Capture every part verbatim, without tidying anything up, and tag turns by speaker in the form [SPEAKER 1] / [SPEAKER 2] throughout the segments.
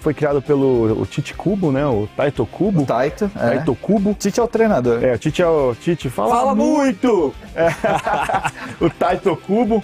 [SPEAKER 1] foi criado pelo o Tite Kubo, né? O Taito Kubo.
[SPEAKER 2] O Taito, é.
[SPEAKER 1] Taito Kubo.
[SPEAKER 2] Tite é o treinador.
[SPEAKER 1] É, o Tite é o Tite fala, fala muito! É. O Taito Kubo.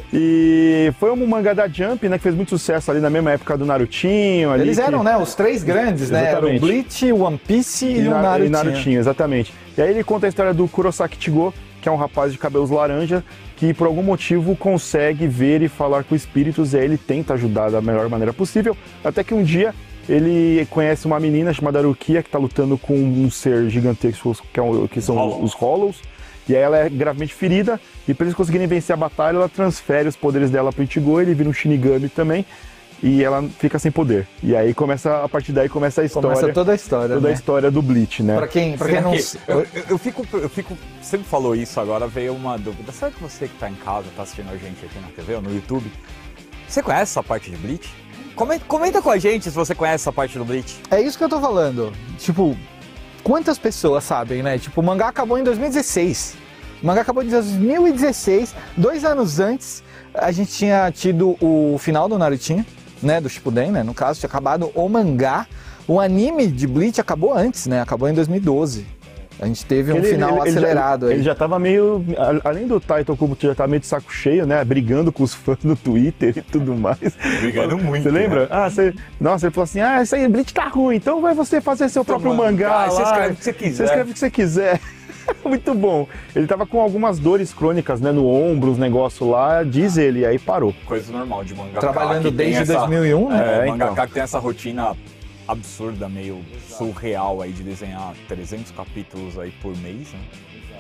[SPEAKER 1] E foi um mangá da Jump, né? Que fez muito sucesso ali na mesma época do Narutinho. Ali,
[SPEAKER 2] Eles eram,
[SPEAKER 1] que...
[SPEAKER 2] né? Os três grandes, né? Era o Bleach, o One Piece e, e o Narutinho.
[SPEAKER 1] E Narutinho, exatamente. E aí ele conta a história do Kurosaki Chigo, que é um rapaz de cabelos laranja, que por algum motivo consegue ver e falar com espíritos, e aí ele tenta ajudar da melhor maneira possível, até que um dia ele conhece uma menina chamada Rukia, que está lutando com um ser gigantesco, que, é um, que são Hollow. os Hollows, e aí ela é gravemente ferida, e para eles conseguirem vencer a batalha, ela transfere os poderes dela para o Ichigo, ele vira um Shinigami também, e ela fica sem poder. E aí começa, a partir daí começa a história.
[SPEAKER 2] Começa toda a história,
[SPEAKER 1] Toda
[SPEAKER 2] né?
[SPEAKER 1] a história do Bleach, né?
[SPEAKER 2] Pra quem, pra quem não...
[SPEAKER 3] Que, eu, eu, fico, eu fico... Você me falou isso agora, veio uma dúvida. Será que você que tá em casa, tá assistindo a gente aqui na T V ou no YouTube, você conhece essa parte de Bleach? Comenta, comenta com a gente se você conhece essa parte do Bleach.
[SPEAKER 2] É isso que eu tô falando. Tipo, quantas pessoas sabem, né? Tipo, o mangá acabou em dois mil e dezesseis. O mangá acabou em dois mil e dezesseis. Dois anos antes, a gente tinha tido o final do Narutinho, né, do Shippuden, né, no caso, tinha acabado o mangá. O anime de Bleach acabou antes, né, acabou em dois mil e doze. A gente teve um
[SPEAKER 1] ele,
[SPEAKER 2] final
[SPEAKER 1] ele,
[SPEAKER 2] acelerado
[SPEAKER 1] ele já,
[SPEAKER 2] aí.
[SPEAKER 1] Ele já tava meio, além do Taito Kubo, já tava meio de saco cheio, né, brigando com os fãs no Twitter e tudo mais.
[SPEAKER 3] Brigando muito.
[SPEAKER 1] Você lembra?
[SPEAKER 3] Né?
[SPEAKER 1] Ah, você, nossa, ele falou assim, ah, isso aí, Bleach tá ruim, então vai você fazer seu próprio
[SPEAKER 3] mano,
[SPEAKER 1] mangá
[SPEAKER 3] tá,
[SPEAKER 1] lá.
[SPEAKER 3] você escreve o que você quiser.
[SPEAKER 1] Você escreve o que você quiser. Muito bom. Ele tava com algumas dores crônicas, né, no ombro, os negócios lá, diz ele, e aí parou.
[SPEAKER 3] Coisa normal de mangaka.
[SPEAKER 2] Trabalhando desde essa, dois mil e um, né?
[SPEAKER 3] É, é mangaka então. Que tem essa rotina absurda, meio surreal aí de desenhar trezentos capítulos aí por mês, né?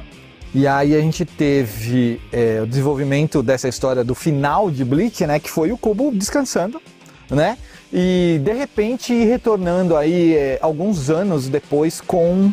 [SPEAKER 2] E aí a gente teve é, o desenvolvimento dessa história do final de Bleach, né, que foi o Kubo descansando, né? E de repente retornando aí é, alguns anos depois com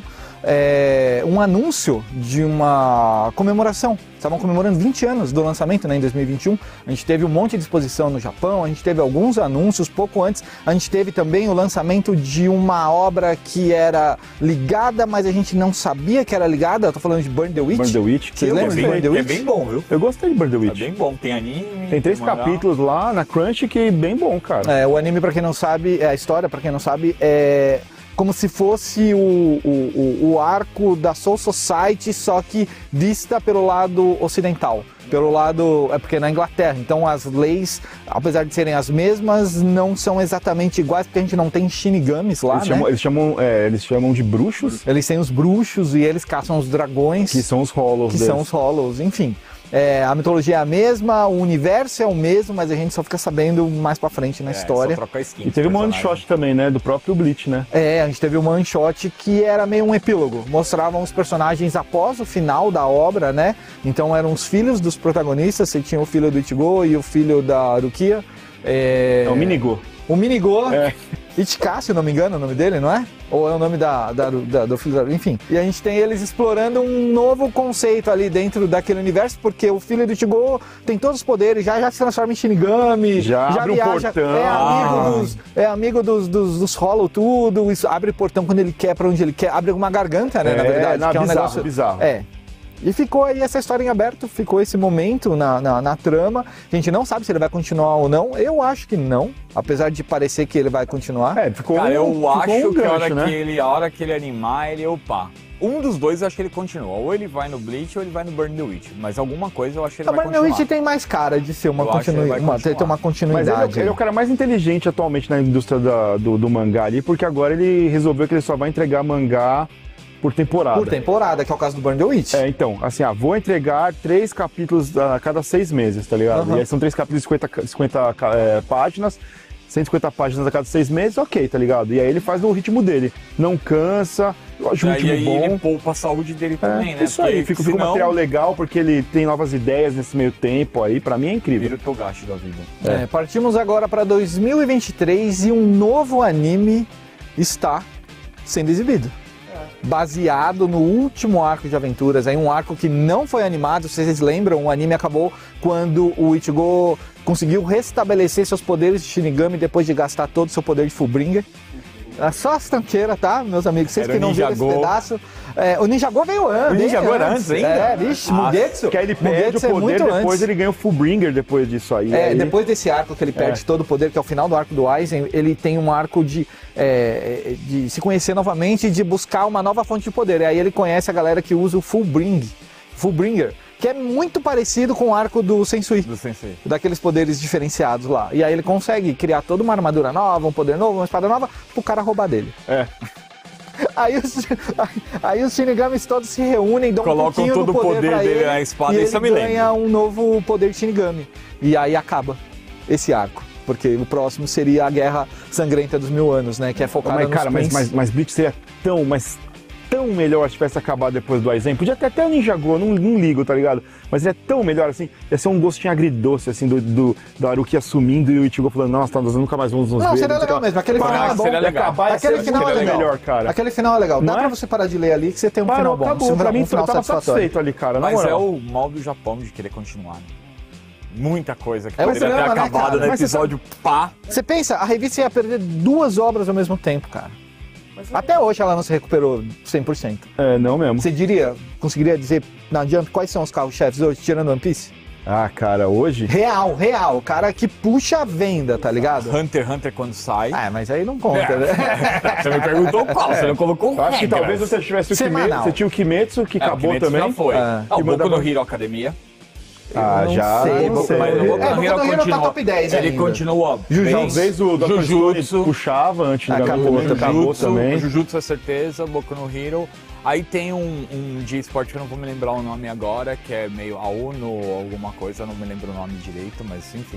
[SPEAKER 2] É, um anúncio de uma comemoração. Estavam comemorando vinte anos do lançamento, né, em dois mil e vinte e um. A gente teve um monte de exposição no Japão, a gente teve alguns anúncios. Pouco antes, a gente teve também o lançamento de uma obra que era ligada, mas a gente não sabia que era ligada. Eu tô falando de Burn the Witch.
[SPEAKER 1] Burn the Witch.
[SPEAKER 2] Vocês lembram de Burn the Witch?
[SPEAKER 3] É bem bom, viu?
[SPEAKER 1] Eu gostei de Burn the Witch.
[SPEAKER 3] É bem bom, tem anime.
[SPEAKER 1] Tem três capítulos lá na Crunch que é bem bom, cara.
[SPEAKER 2] É, o anime, pra quem não sabe, é a história, pra quem não sabe, é como se fosse o, o, o, o arco da Soul Society, só que vista pelo lado ocidental. Pelo lado... É porque é na Inglaterra, então as leis, apesar de serem as mesmas, não são exatamente iguais, porque a gente não tem Shinigamis lá,
[SPEAKER 1] eles
[SPEAKER 2] né?
[SPEAKER 1] Chamam, eles, chamam, é, eles chamam de bruxos.
[SPEAKER 2] Eles têm os bruxos e eles caçam os dragões.
[SPEAKER 1] Que são os Hollows
[SPEAKER 2] Que
[SPEAKER 1] deles.
[SPEAKER 2] são os Hollows, enfim. É, a mitologia é a mesma, o universo é o mesmo, mas a gente só fica sabendo mais pra frente na
[SPEAKER 3] é,
[SPEAKER 2] história.
[SPEAKER 3] Só trocar skin,
[SPEAKER 1] e teve um one shot também, né? Do próprio Bleach, né?
[SPEAKER 2] É, a gente teve um one shot que era meio um epílogo. Mostravam os personagens após o final da obra, né? Então eram os filhos dos protagonistas. Você tinha o filho do Ichigo e o filho da Rukia. É,
[SPEAKER 1] é o Minigo.
[SPEAKER 2] O Minigo.
[SPEAKER 1] É.
[SPEAKER 2] Ichika, se eu não me engano, o nome dele, não é? Ou é o nome da, da, da, do filho da... Enfim. E a gente tem eles explorando um novo conceito ali dentro daquele universo, porque o filho do Ichigo tem todos os poderes, já, já se transforma em Shinigami,
[SPEAKER 1] já, já abre viaja, um portão.
[SPEAKER 2] É amigo dos, é amigo dos, dos, dos Hollow tudo, isso, abre portão quando ele quer, pra onde ele quer, abre uma garganta, né,
[SPEAKER 1] é,
[SPEAKER 2] na verdade.
[SPEAKER 1] Não,
[SPEAKER 2] que é um
[SPEAKER 1] bizarro,
[SPEAKER 2] negócio
[SPEAKER 1] bizarro.
[SPEAKER 2] É. E ficou aí essa história em aberto, ficou esse momento na, na, na trama. A gente não sabe se ele vai continuar ou não. Eu acho que não, apesar de parecer que ele vai continuar.
[SPEAKER 1] É, ficou
[SPEAKER 3] Cara, eu
[SPEAKER 1] ficou
[SPEAKER 3] acho
[SPEAKER 1] um
[SPEAKER 3] que,
[SPEAKER 1] gancho,
[SPEAKER 3] a hora
[SPEAKER 1] né?
[SPEAKER 3] que ele, a hora que ele animar, ele opa. Um dos dois eu acho que ele continua. Ou ele vai no Bleach ou ele vai no Burn the Witch. Mas alguma coisa eu acho que ele
[SPEAKER 2] a
[SPEAKER 3] vai
[SPEAKER 2] Burn the
[SPEAKER 3] continuar.
[SPEAKER 2] Witch tem mais cara de ser uma, continui, uma, ter uma
[SPEAKER 1] Mas
[SPEAKER 2] continuidade.
[SPEAKER 1] ele, ele é o cara mais inteligente atualmente na indústria da, do, do mangá ali, porque agora ele resolveu que ele só vai entregar mangá por temporada.
[SPEAKER 2] Por temporada, que é o caso do Burn the Witch.
[SPEAKER 1] É, então, assim, ah, vou entregar três capítulos a cada seis meses, tá ligado?
[SPEAKER 2] Uhum.
[SPEAKER 1] E aí são três capítulos de cinquenta, cinquenta é, páginas, cento e cinquenta páginas a cada seis meses, ok, tá ligado? E aí ele faz no ritmo dele. Não cansa, eu acho um ritmo
[SPEAKER 3] aí
[SPEAKER 1] bom.
[SPEAKER 3] ele poupa a saúde dele
[SPEAKER 1] É,
[SPEAKER 3] também, né?
[SPEAKER 1] isso aí,
[SPEAKER 3] Porque
[SPEAKER 1] fica, fica um
[SPEAKER 3] senão
[SPEAKER 1] material legal, porque ele tem novas ideias nesse meio tempo aí, pra mim é incrível.
[SPEAKER 3] vira o Togashi da vida.
[SPEAKER 2] É, partimos agora para dois mil e vinte e três e um novo anime está sendo exibido. Baseado no último arco de aventuras, aí um arco que não foi animado. Se vocês lembram, o anime acabou quando o Ichigo conseguiu restabelecer seus poderes de Shinigami depois de gastar todo o seu poder de Fullbringer. É só as tanqueiras, tá, meus amigos? Vocês
[SPEAKER 3] Era
[SPEAKER 2] que não viram esse pedaço. É, o Ninjago veio antes.
[SPEAKER 3] O Ninjago era antes ainda?
[SPEAKER 2] É, vixe,
[SPEAKER 3] Ah,
[SPEAKER 2] Mugetsu.
[SPEAKER 1] Que aí ele perde
[SPEAKER 2] Mugetsu
[SPEAKER 1] o poder,
[SPEAKER 2] é
[SPEAKER 1] depois
[SPEAKER 2] antes.
[SPEAKER 1] ele ganha o Fullbringer depois disso aí.
[SPEAKER 2] É,
[SPEAKER 1] aí...
[SPEAKER 2] depois desse arco que ele perde
[SPEAKER 1] É.
[SPEAKER 2] todo o poder, que é o final do arco do Aizen, ele tem um arco de, é, de se conhecer novamente e de buscar uma nova fonte de poder. E aí ele conhece a galera que usa o Fullbring, Fullbringer, que é muito parecido com o arco do Sensui.
[SPEAKER 3] Do Sensei.
[SPEAKER 2] Daqueles poderes diferenciados lá. E aí ele consegue criar toda uma armadura nova, um poder novo, uma espada nova, pro cara roubar dele.
[SPEAKER 1] É.
[SPEAKER 2] Aí os, aí os Shinigamis todos se reúnem, dão um
[SPEAKER 3] Colocam
[SPEAKER 2] pouquinho
[SPEAKER 3] todo
[SPEAKER 2] do
[SPEAKER 3] o
[SPEAKER 2] poder,
[SPEAKER 3] poder
[SPEAKER 2] pra
[SPEAKER 3] dele
[SPEAKER 2] ele,
[SPEAKER 3] na espada,
[SPEAKER 2] e
[SPEAKER 3] isso eu
[SPEAKER 2] ele
[SPEAKER 3] me
[SPEAKER 2] ganha
[SPEAKER 3] lembro.
[SPEAKER 2] um novo poder de Shinigami. E aí acaba esse arco. Porque o próximo seria a Guerra Sangrenta dos Mil Anos, né? Que é focada
[SPEAKER 1] Mas,
[SPEAKER 2] nos
[SPEAKER 1] cara, mas,
[SPEAKER 2] Prince.
[SPEAKER 1] mas, mas Bleach seria tão, mas tão melhor se tivesse acabado depois do Aizen. Podia ter até o Ninjago, não, não ligo, tá ligado? Mas é tão melhor, assim, ia ser um gostinho agridoce, assim, do, do, do Haruki assumindo e o Ichigo falando, nossa, nós nunca mais vamos nos
[SPEAKER 2] Não,
[SPEAKER 1] ver.
[SPEAKER 2] seria
[SPEAKER 1] sei
[SPEAKER 2] legal
[SPEAKER 1] lá.
[SPEAKER 2] mesmo, aquele
[SPEAKER 1] Pá,
[SPEAKER 2] final é bom.
[SPEAKER 3] seria
[SPEAKER 1] ia
[SPEAKER 3] legal.
[SPEAKER 1] acabar, ia
[SPEAKER 2] Aquele
[SPEAKER 1] ser
[SPEAKER 2] final é
[SPEAKER 1] muito
[SPEAKER 2] legal.
[SPEAKER 1] melhor, cara.
[SPEAKER 2] Aquele final é legal. Dá
[SPEAKER 1] Não é?
[SPEAKER 2] pra você parar de ler ali que você tem um
[SPEAKER 1] Parou,
[SPEAKER 2] final bom.
[SPEAKER 1] acabou,
[SPEAKER 2] um
[SPEAKER 1] pra mim,
[SPEAKER 2] um final
[SPEAKER 1] eu tava
[SPEAKER 2] satisfatório.
[SPEAKER 1] satisfeito ali, cara, na
[SPEAKER 3] Mas
[SPEAKER 1] moral.
[SPEAKER 3] é o mal do Japão de querer continuar, né? Muita coisa que
[SPEAKER 2] É o
[SPEAKER 3] poderia ter
[SPEAKER 2] drama, né,
[SPEAKER 3] acabado
[SPEAKER 2] cara?
[SPEAKER 3] no
[SPEAKER 1] Mas você
[SPEAKER 3] episódio pá.
[SPEAKER 2] Você pensa, a revista ia perder duas obras ao mesmo tempo, cara. Até hoje ela não se recuperou cem por cento.
[SPEAKER 1] É, não mesmo.
[SPEAKER 2] Você diria, conseguiria dizer na Jump quais são os carros-chefes hoje, tirando One Piece?
[SPEAKER 1] Ah, cara, hoje...
[SPEAKER 2] Real, real. O cara que puxa a venda, tá ligado?
[SPEAKER 3] Hunter x Hunter quando sai.
[SPEAKER 2] Ah, mas aí não conta, né?
[SPEAKER 3] Você me perguntou qual, você não colocou
[SPEAKER 1] Eu acho que
[SPEAKER 3] regras.
[SPEAKER 1] talvez você tivesse o
[SPEAKER 2] Semanal.
[SPEAKER 1] Kimetsu, você tinha o Kimetsu, que
[SPEAKER 3] É, o
[SPEAKER 1] acabou
[SPEAKER 3] Kimetsu
[SPEAKER 1] também.
[SPEAKER 3] já foi.
[SPEAKER 2] Ah.
[SPEAKER 3] Ah, o
[SPEAKER 1] Que
[SPEAKER 3] Boku
[SPEAKER 1] mandava-
[SPEAKER 3] no Hero Academia.
[SPEAKER 1] Ah,
[SPEAKER 2] Eu não
[SPEAKER 1] já,
[SPEAKER 2] sei,
[SPEAKER 1] não
[SPEAKER 2] Boku
[SPEAKER 1] sei.
[SPEAKER 2] no
[SPEAKER 3] Mas o Boku
[SPEAKER 2] É,
[SPEAKER 3] no
[SPEAKER 2] Boku
[SPEAKER 3] Hero
[SPEAKER 2] no Hero tá
[SPEAKER 3] continua.
[SPEAKER 2] top dez
[SPEAKER 3] Ele
[SPEAKER 2] ainda.
[SPEAKER 3] continua
[SPEAKER 2] Jujutsu.
[SPEAKER 3] bem.
[SPEAKER 1] Talvez o doutor
[SPEAKER 3] Jujutsu.
[SPEAKER 1] Stone puxava antes de
[SPEAKER 2] Acabou
[SPEAKER 1] acabou,
[SPEAKER 2] também.
[SPEAKER 1] acabou
[SPEAKER 3] Jujutsu,
[SPEAKER 1] também.
[SPEAKER 3] Jujutsu é certeza, Boku no Hero. Aí tem um, um de esporte que eu não vou me lembrar o nome agora, que é meio a Uno ou alguma coisa, não me lembro o nome direito, mas enfim.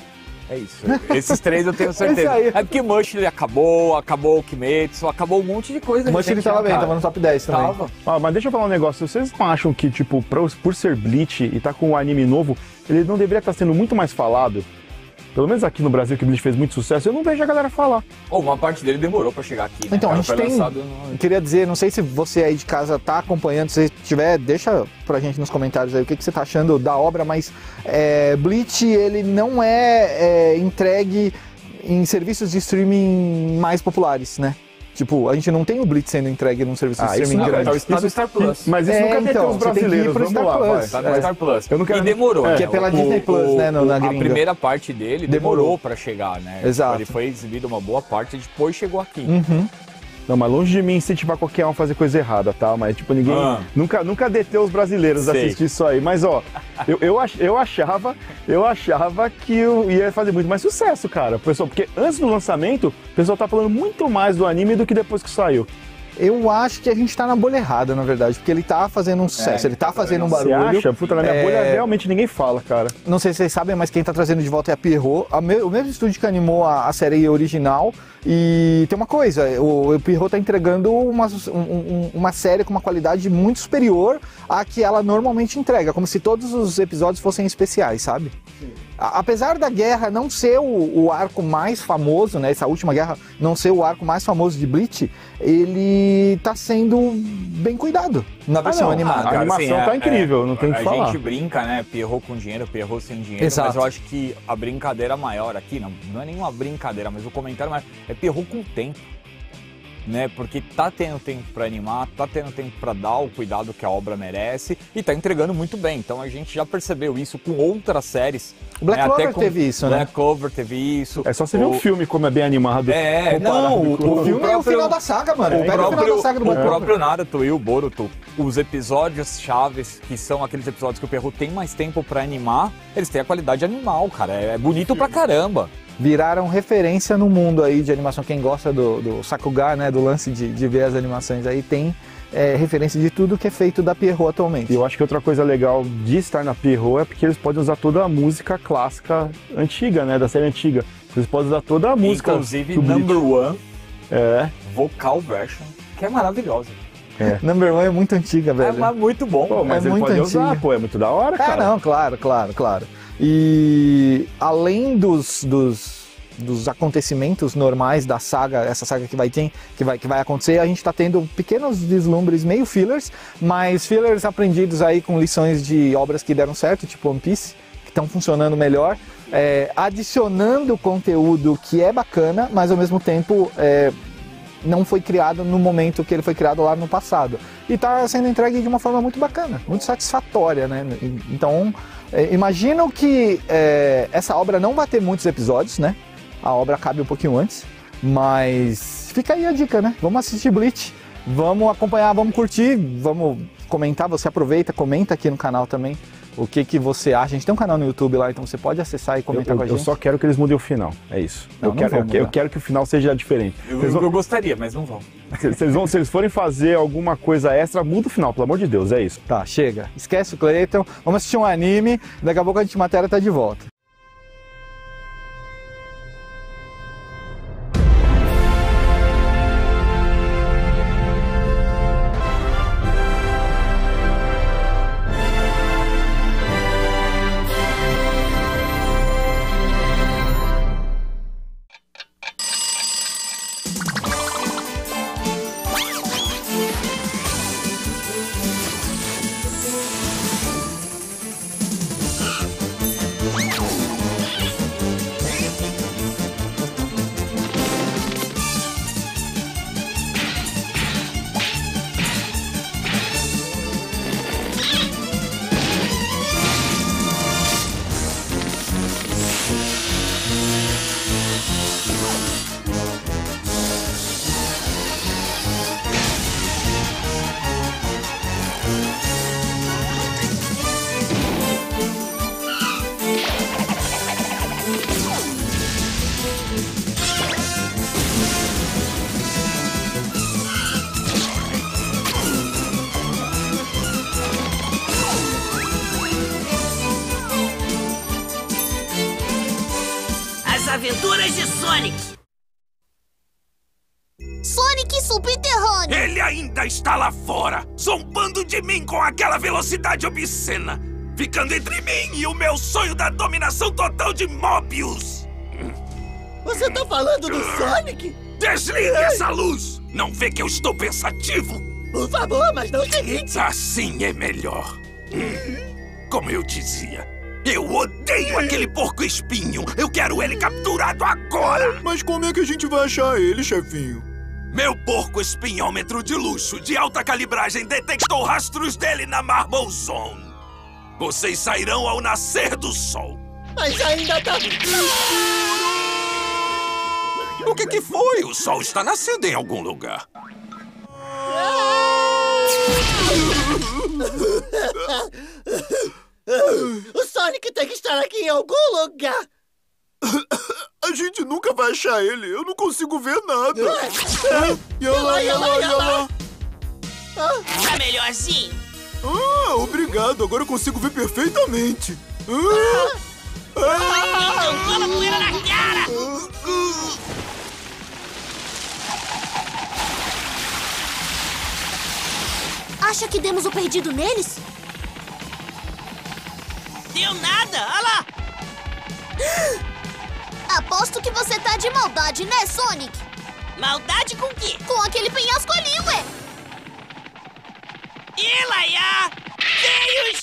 [SPEAKER 3] É isso. Esses três eu tenho certeza.
[SPEAKER 2] Isso aí.
[SPEAKER 3] É porque Mush ele acabou, acabou o Kimetsu, acabou um monte de coisa.
[SPEAKER 2] O Mush ele
[SPEAKER 3] recente,
[SPEAKER 2] tava
[SPEAKER 3] né,
[SPEAKER 2] bem,
[SPEAKER 3] cara?
[SPEAKER 2] tava no top dez também.
[SPEAKER 3] Tava.
[SPEAKER 1] Ah, mas deixa eu falar um negócio, vocês não acham que, tipo, pra- por ser Bleach e tá com um anime novo, ele não deveria estar sendo muito mais falado? Pelo menos aqui no Brasil, que o Bleach fez muito sucesso, eu não vejo a galera falar.
[SPEAKER 3] Oh, uma parte dele demorou pra chegar aqui, né?
[SPEAKER 2] Então, a
[SPEAKER 3] Cara,
[SPEAKER 2] gente
[SPEAKER 3] foi
[SPEAKER 2] tem.
[SPEAKER 3] lançado no-
[SPEAKER 2] Queria dizer, não sei se você aí de casa tá acompanhando, se tiver, deixa pra gente nos comentários aí o que, que você tá achando da obra, mas é, Bleach, ele não é, é entregue em serviços de streaming mais populares, né? Tipo, a gente não tem o Bleach sendo entregue num serviço de
[SPEAKER 1] Ah, isso
[SPEAKER 2] streaming
[SPEAKER 1] não,
[SPEAKER 2] grande.
[SPEAKER 3] Tá no Star-
[SPEAKER 1] Isso-
[SPEAKER 3] Star Plus.
[SPEAKER 1] Mas isso
[SPEAKER 2] É,
[SPEAKER 1] nunca deteu
[SPEAKER 2] então,
[SPEAKER 1] os
[SPEAKER 2] você tem que ir
[SPEAKER 1] brasileiros,
[SPEAKER 2] pro
[SPEAKER 1] vamos
[SPEAKER 2] Star
[SPEAKER 1] lá,
[SPEAKER 2] Plus.
[SPEAKER 1] vai.
[SPEAKER 3] Tá no
[SPEAKER 2] É.
[SPEAKER 3] Star Plus.
[SPEAKER 1] Eu não quero-
[SPEAKER 3] E demorou,
[SPEAKER 1] é,
[SPEAKER 3] né?
[SPEAKER 2] que é pela
[SPEAKER 3] O-
[SPEAKER 2] Disney Plus,
[SPEAKER 3] o-
[SPEAKER 2] né, no- na
[SPEAKER 3] A
[SPEAKER 2] gringa.
[SPEAKER 3] primeira parte dele
[SPEAKER 2] Demorou.
[SPEAKER 3] demorou pra chegar, né?
[SPEAKER 2] Exato.
[SPEAKER 3] Ele foi exibido uma boa parte, depois chegou aqui.
[SPEAKER 2] Uhum.
[SPEAKER 1] Não, mas longe de mim incentivar qualquer um a fazer coisa errada, tá? Mas, tipo, ninguém...
[SPEAKER 3] Ah.
[SPEAKER 1] Nunca, nunca deteu os brasileiros a
[SPEAKER 3] Sei.
[SPEAKER 1] assistir isso aí. Mas, ó, eu, eu, ach- eu achava eu achava que eu ia fazer muito mais sucesso, cara. Pessoal, porque antes do lançamento, o pessoal tá falando muito mais do anime do que depois que saiu.
[SPEAKER 2] Eu acho que a gente tá na bolha errada, na verdade, porque ele tá fazendo um sucesso, ele tá fazendo um
[SPEAKER 1] Você
[SPEAKER 2] barulho.
[SPEAKER 1] acha? Puta, na minha
[SPEAKER 2] É,
[SPEAKER 1] bolha realmente ninguém fala, cara.
[SPEAKER 2] Não sei se vocês sabem, mas quem tá trazendo de volta é a Pierrot, a me- o mesmo estúdio que animou a, a série original. E tem uma coisa, o, o Pierrot tá entregando uma, um- um- uma série com uma qualidade muito superior à que ela normalmente entrega, como se todos os episódios fossem especiais, sabe? A- Apesar da guerra não ser o, o arco mais famoso, né, essa última guerra não ser o arco mais famoso de Bleach, ele tá sendo bem cuidado na versão
[SPEAKER 1] não,
[SPEAKER 2] animada.
[SPEAKER 1] a animação tá incrível, não tem o que
[SPEAKER 3] a
[SPEAKER 1] falar.
[SPEAKER 3] gente brinca, né? Pierrot com dinheiro, Pierrot sem dinheiro.
[SPEAKER 2] Exato.
[SPEAKER 3] Mas eu acho que a brincadeira maior aqui, não, não é nenhuma brincadeira, mas o comentário maior é Pierrot com tempo. Né? Porque tá tendo tempo pra animar, tá tendo tempo pra dar o cuidado que a obra merece e tá entregando muito bem. Então a gente já percebeu isso com outras séries.
[SPEAKER 2] O Black
[SPEAKER 3] né?
[SPEAKER 2] Clover
[SPEAKER 3] Até com
[SPEAKER 2] teve isso, né?
[SPEAKER 3] Black Clover teve isso.
[SPEAKER 1] É só você ver
[SPEAKER 3] o...
[SPEAKER 1] um filme como é bem animado.
[SPEAKER 3] É,
[SPEAKER 1] comparado
[SPEAKER 3] não, o,
[SPEAKER 1] com-
[SPEAKER 2] O filme é o
[SPEAKER 3] próprio-
[SPEAKER 2] final da saga, mano.
[SPEAKER 3] O
[SPEAKER 2] Pega o final
[SPEAKER 3] próprio,
[SPEAKER 2] da saga do
[SPEAKER 3] o
[SPEAKER 2] Black Clover.
[SPEAKER 3] próprio Naruto e o Boruto, os episódios chaves, que são aqueles episódios que o Pierrot tem mais tempo pra animar, eles têm a qualidade animal, cara. É bonito pra caramba.
[SPEAKER 2] Viraram referência no mundo aí de animação. Quem gosta do, do Sakuga, né, do lance de, de ver as animações aí, tem é, referência de tudo que é feito da Pierrot atualmente.
[SPEAKER 1] E eu acho que outra coisa legal de estar na Pierrot é porque eles podem usar toda a música clássica antiga, né, da série antiga. Eles podem usar toda a música.
[SPEAKER 3] Inclusive,
[SPEAKER 1] do Bleach.
[SPEAKER 3] Number One,
[SPEAKER 1] É.
[SPEAKER 3] vocal version, que é maravilhosa.
[SPEAKER 2] Number One é muito antiga,
[SPEAKER 3] É,
[SPEAKER 2] velho.
[SPEAKER 3] mas muito bom.
[SPEAKER 1] Pô, mas
[SPEAKER 2] É
[SPEAKER 1] ele
[SPEAKER 2] muito
[SPEAKER 1] pode usar,
[SPEAKER 2] antiga.
[SPEAKER 1] pô, é muito da hora,
[SPEAKER 2] Ah,
[SPEAKER 1] cara.
[SPEAKER 2] não, claro, claro, claro. E além dos, dos, dos acontecimentos normais da saga, essa saga que vai, ter, que vai, que vai acontecer, a gente tá tendo pequenos vislumbres, meio fillers, mas fillers aprendidos aí com lições de obras que deram certo, tipo One Piece, que estão funcionando melhor, é, adicionando conteúdo que é bacana, mas ao mesmo tempo é, não foi criado no momento que ele foi criado lá no passado. E está sendo entregue de uma forma muito bacana, muito satisfatória, né? Então, é, imagino que é, essa obra não vai ter muitos episódios, né? A obra cabe um pouquinho antes, mas fica aí a dica, né? Vamos assistir Bleach, vamos acompanhar, vamos curtir, vamos comentar, você aproveita, comenta aqui no canal também o que, que você acha. A gente tem um canal no YouTube lá, então você pode acessar e comentar
[SPEAKER 1] eu,
[SPEAKER 2] com a
[SPEAKER 1] eu,
[SPEAKER 2] gente.
[SPEAKER 1] Eu só quero que eles mudem o final, é isso.
[SPEAKER 2] Não,
[SPEAKER 1] eu,
[SPEAKER 2] não
[SPEAKER 1] quero, eu,
[SPEAKER 2] mudar.
[SPEAKER 1] eu quero que o final seja diferente.
[SPEAKER 3] Eu,
[SPEAKER 1] Vocês vão,
[SPEAKER 3] eu gostaria, mas não vão.
[SPEAKER 1] se, se eles vão. Se eles forem fazer alguma coisa extra, muda o final, pelo amor de Deus, é isso.
[SPEAKER 2] Tá, chega. Esquece o Cleiton, vamos assistir um anime, daqui a pouco a gente matéria tá de volta.
[SPEAKER 4] Aventuras de Sonic.
[SPEAKER 5] Sonic subterrâneo.
[SPEAKER 6] Ele ainda está lá fora, zombando de mim com aquela velocidade obscena, ficando entre mim e o meu sonho da dominação total de Mobius.
[SPEAKER 4] Você tá falando do Sonic?
[SPEAKER 6] Desligue essa luz! Não vê que eu estou pensativo?
[SPEAKER 4] Por favor, mas não o seguinte.
[SPEAKER 6] Assim é melhor. Como eu dizia, eu odeio aquele porco-espinho. Eu quero ele capturado agora.
[SPEAKER 7] Mas como é que a gente vai achar ele, chefinho?
[SPEAKER 6] Meu porco-espinhômetro de luxo de alta calibragem detectou rastros dele na Marble Zone. Vocês sairão ao nascer do sol.
[SPEAKER 4] Mas ainda tá...
[SPEAKER 6] O que que foi? O sol está nascendo em algum lugar.
[SPEAKER 4] O Sonic tem que estar aqui em algum lugar.
[SPEAKER 7] A gente nunca vai achar ele. Eu não consigo ver nada.
[SPEAKER 4] Yala, yala, yala.
[SPEAKER 5] Tá melhorzinho?
[SPEAKER 7] Ah, obrigado. Agora eu consigo ver perfeitamente. Ah,
[SPEAKER 5] Então toma poeira na cara! Acha que demos o perdido neles?
[SPEAKER 4] Deu nada, olha lá.
[SPEAKER 5] Aposto que você tá de maldade, né, Sonic?
[SPEAKER 4] Maldade com o quê?
[SPEAKER 5] Com aquele penhasco ali, ué!
[SPEAKER 4] Ilaiá! Feios!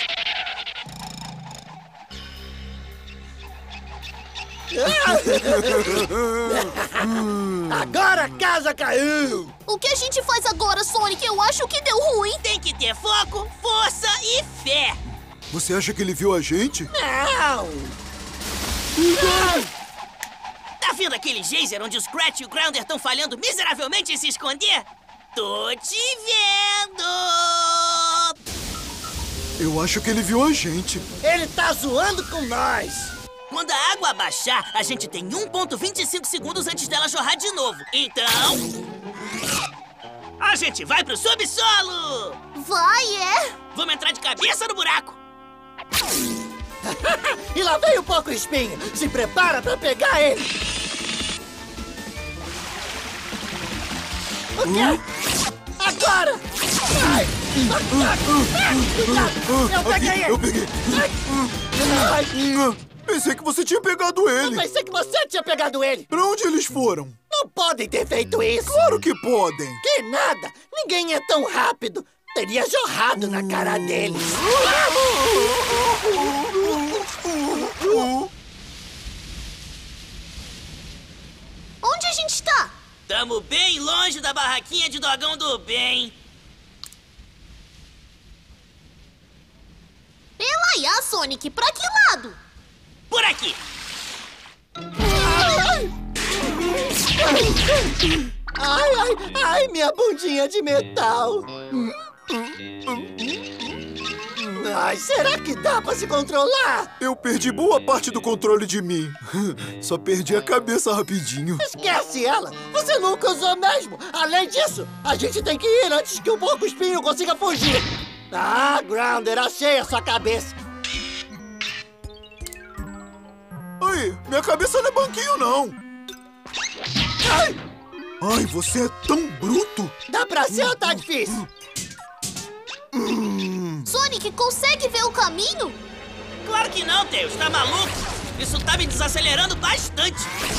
[SPEAKER 4] Agora a casa caiu!
[SPEAKER 5] O que a gente faz agora, Sonic? Eu acho que deu ruim.
[SPEAKER 4] Tem que ter foco, força e fé!
[SPEAKER 7] você acha que ele viu a gente?
[SPEAKER 4] Não! Tá vendo aquele geyser onde o Scratch e o Grounder estão falhando miseravelmente em se esconder? Tô te vendo!
[SPEAKER 7] Eu acho que ele viu a gente.
[SPEAKER 4] Ele tá zoando com nós! Quando a água abaixar, a gente tem um ponto vinte e cinco segundos antes dela jorrar de novo. Então... a gente vai pro subsolo!
[SPEAKER 5] Vai, é?
[SPEAKER 4] Vamos entrar de cabeça no buraco! E lá vem o porco espinho! Se prepara pra pegar ele! O quê? Agora! Ai! Eu peguei ele!
[SPEAKER 7] Eu peguei.
[SPEAKER 4] Ai,
[SPEAKER 7] Pensei que você tinha pegado
[SPEAKER 4] eu
[SPEAKER 7] ele.
[SPEAKER 4] pensei que você tinha pegado ele!
[SPEAKER 7] Pra onde eles foram?
[SPEAKER 4] Não podem ter feito isso!
[SPEAKER 7] Claro que podem.
[SPEAKER 4] Que nada! Ninguém é tão rápido! Teria jorrado na cara deles!
[SPEAKER 5] Onde a gente tá?
[SPEAKER 4] Tamo bem longe da barraquinha de dogão do bem.
[SPEAKER 5] Elaiá, Sonic, pra que lado?
[SPEAKER 4] Por aqui.
[SPEAKER 8] Ai, ai, ai, minha bundinha de metal. Ai, será que dá pra se controlar?
[SPEAKER 7] Eu perdi boa parte do controle de mim. Só perdi a cabeça rapidinho.
[SPEAKER 8] Esquece ela! Você nunca usou mesmo! Além disso, a gente tem que ir antes que o porco espinho consiga fugir. Ah, Grounder, achei a sua cabeça.
[SPEAKER 7] Ai, minha cabeça não é banquinho, não.
[SPEAKER 8] Ai,
[SPEAKER 7] Ai, você é tão bruto.
[SPEAKER 8] dá pra ser ou tá difícil?
[SPEAKER 5] Sonic, consegue ver o caminho?
[SPEAKER 4] Claro que não, Tails. Tá maluco? Isso tá me desacelerando bastante.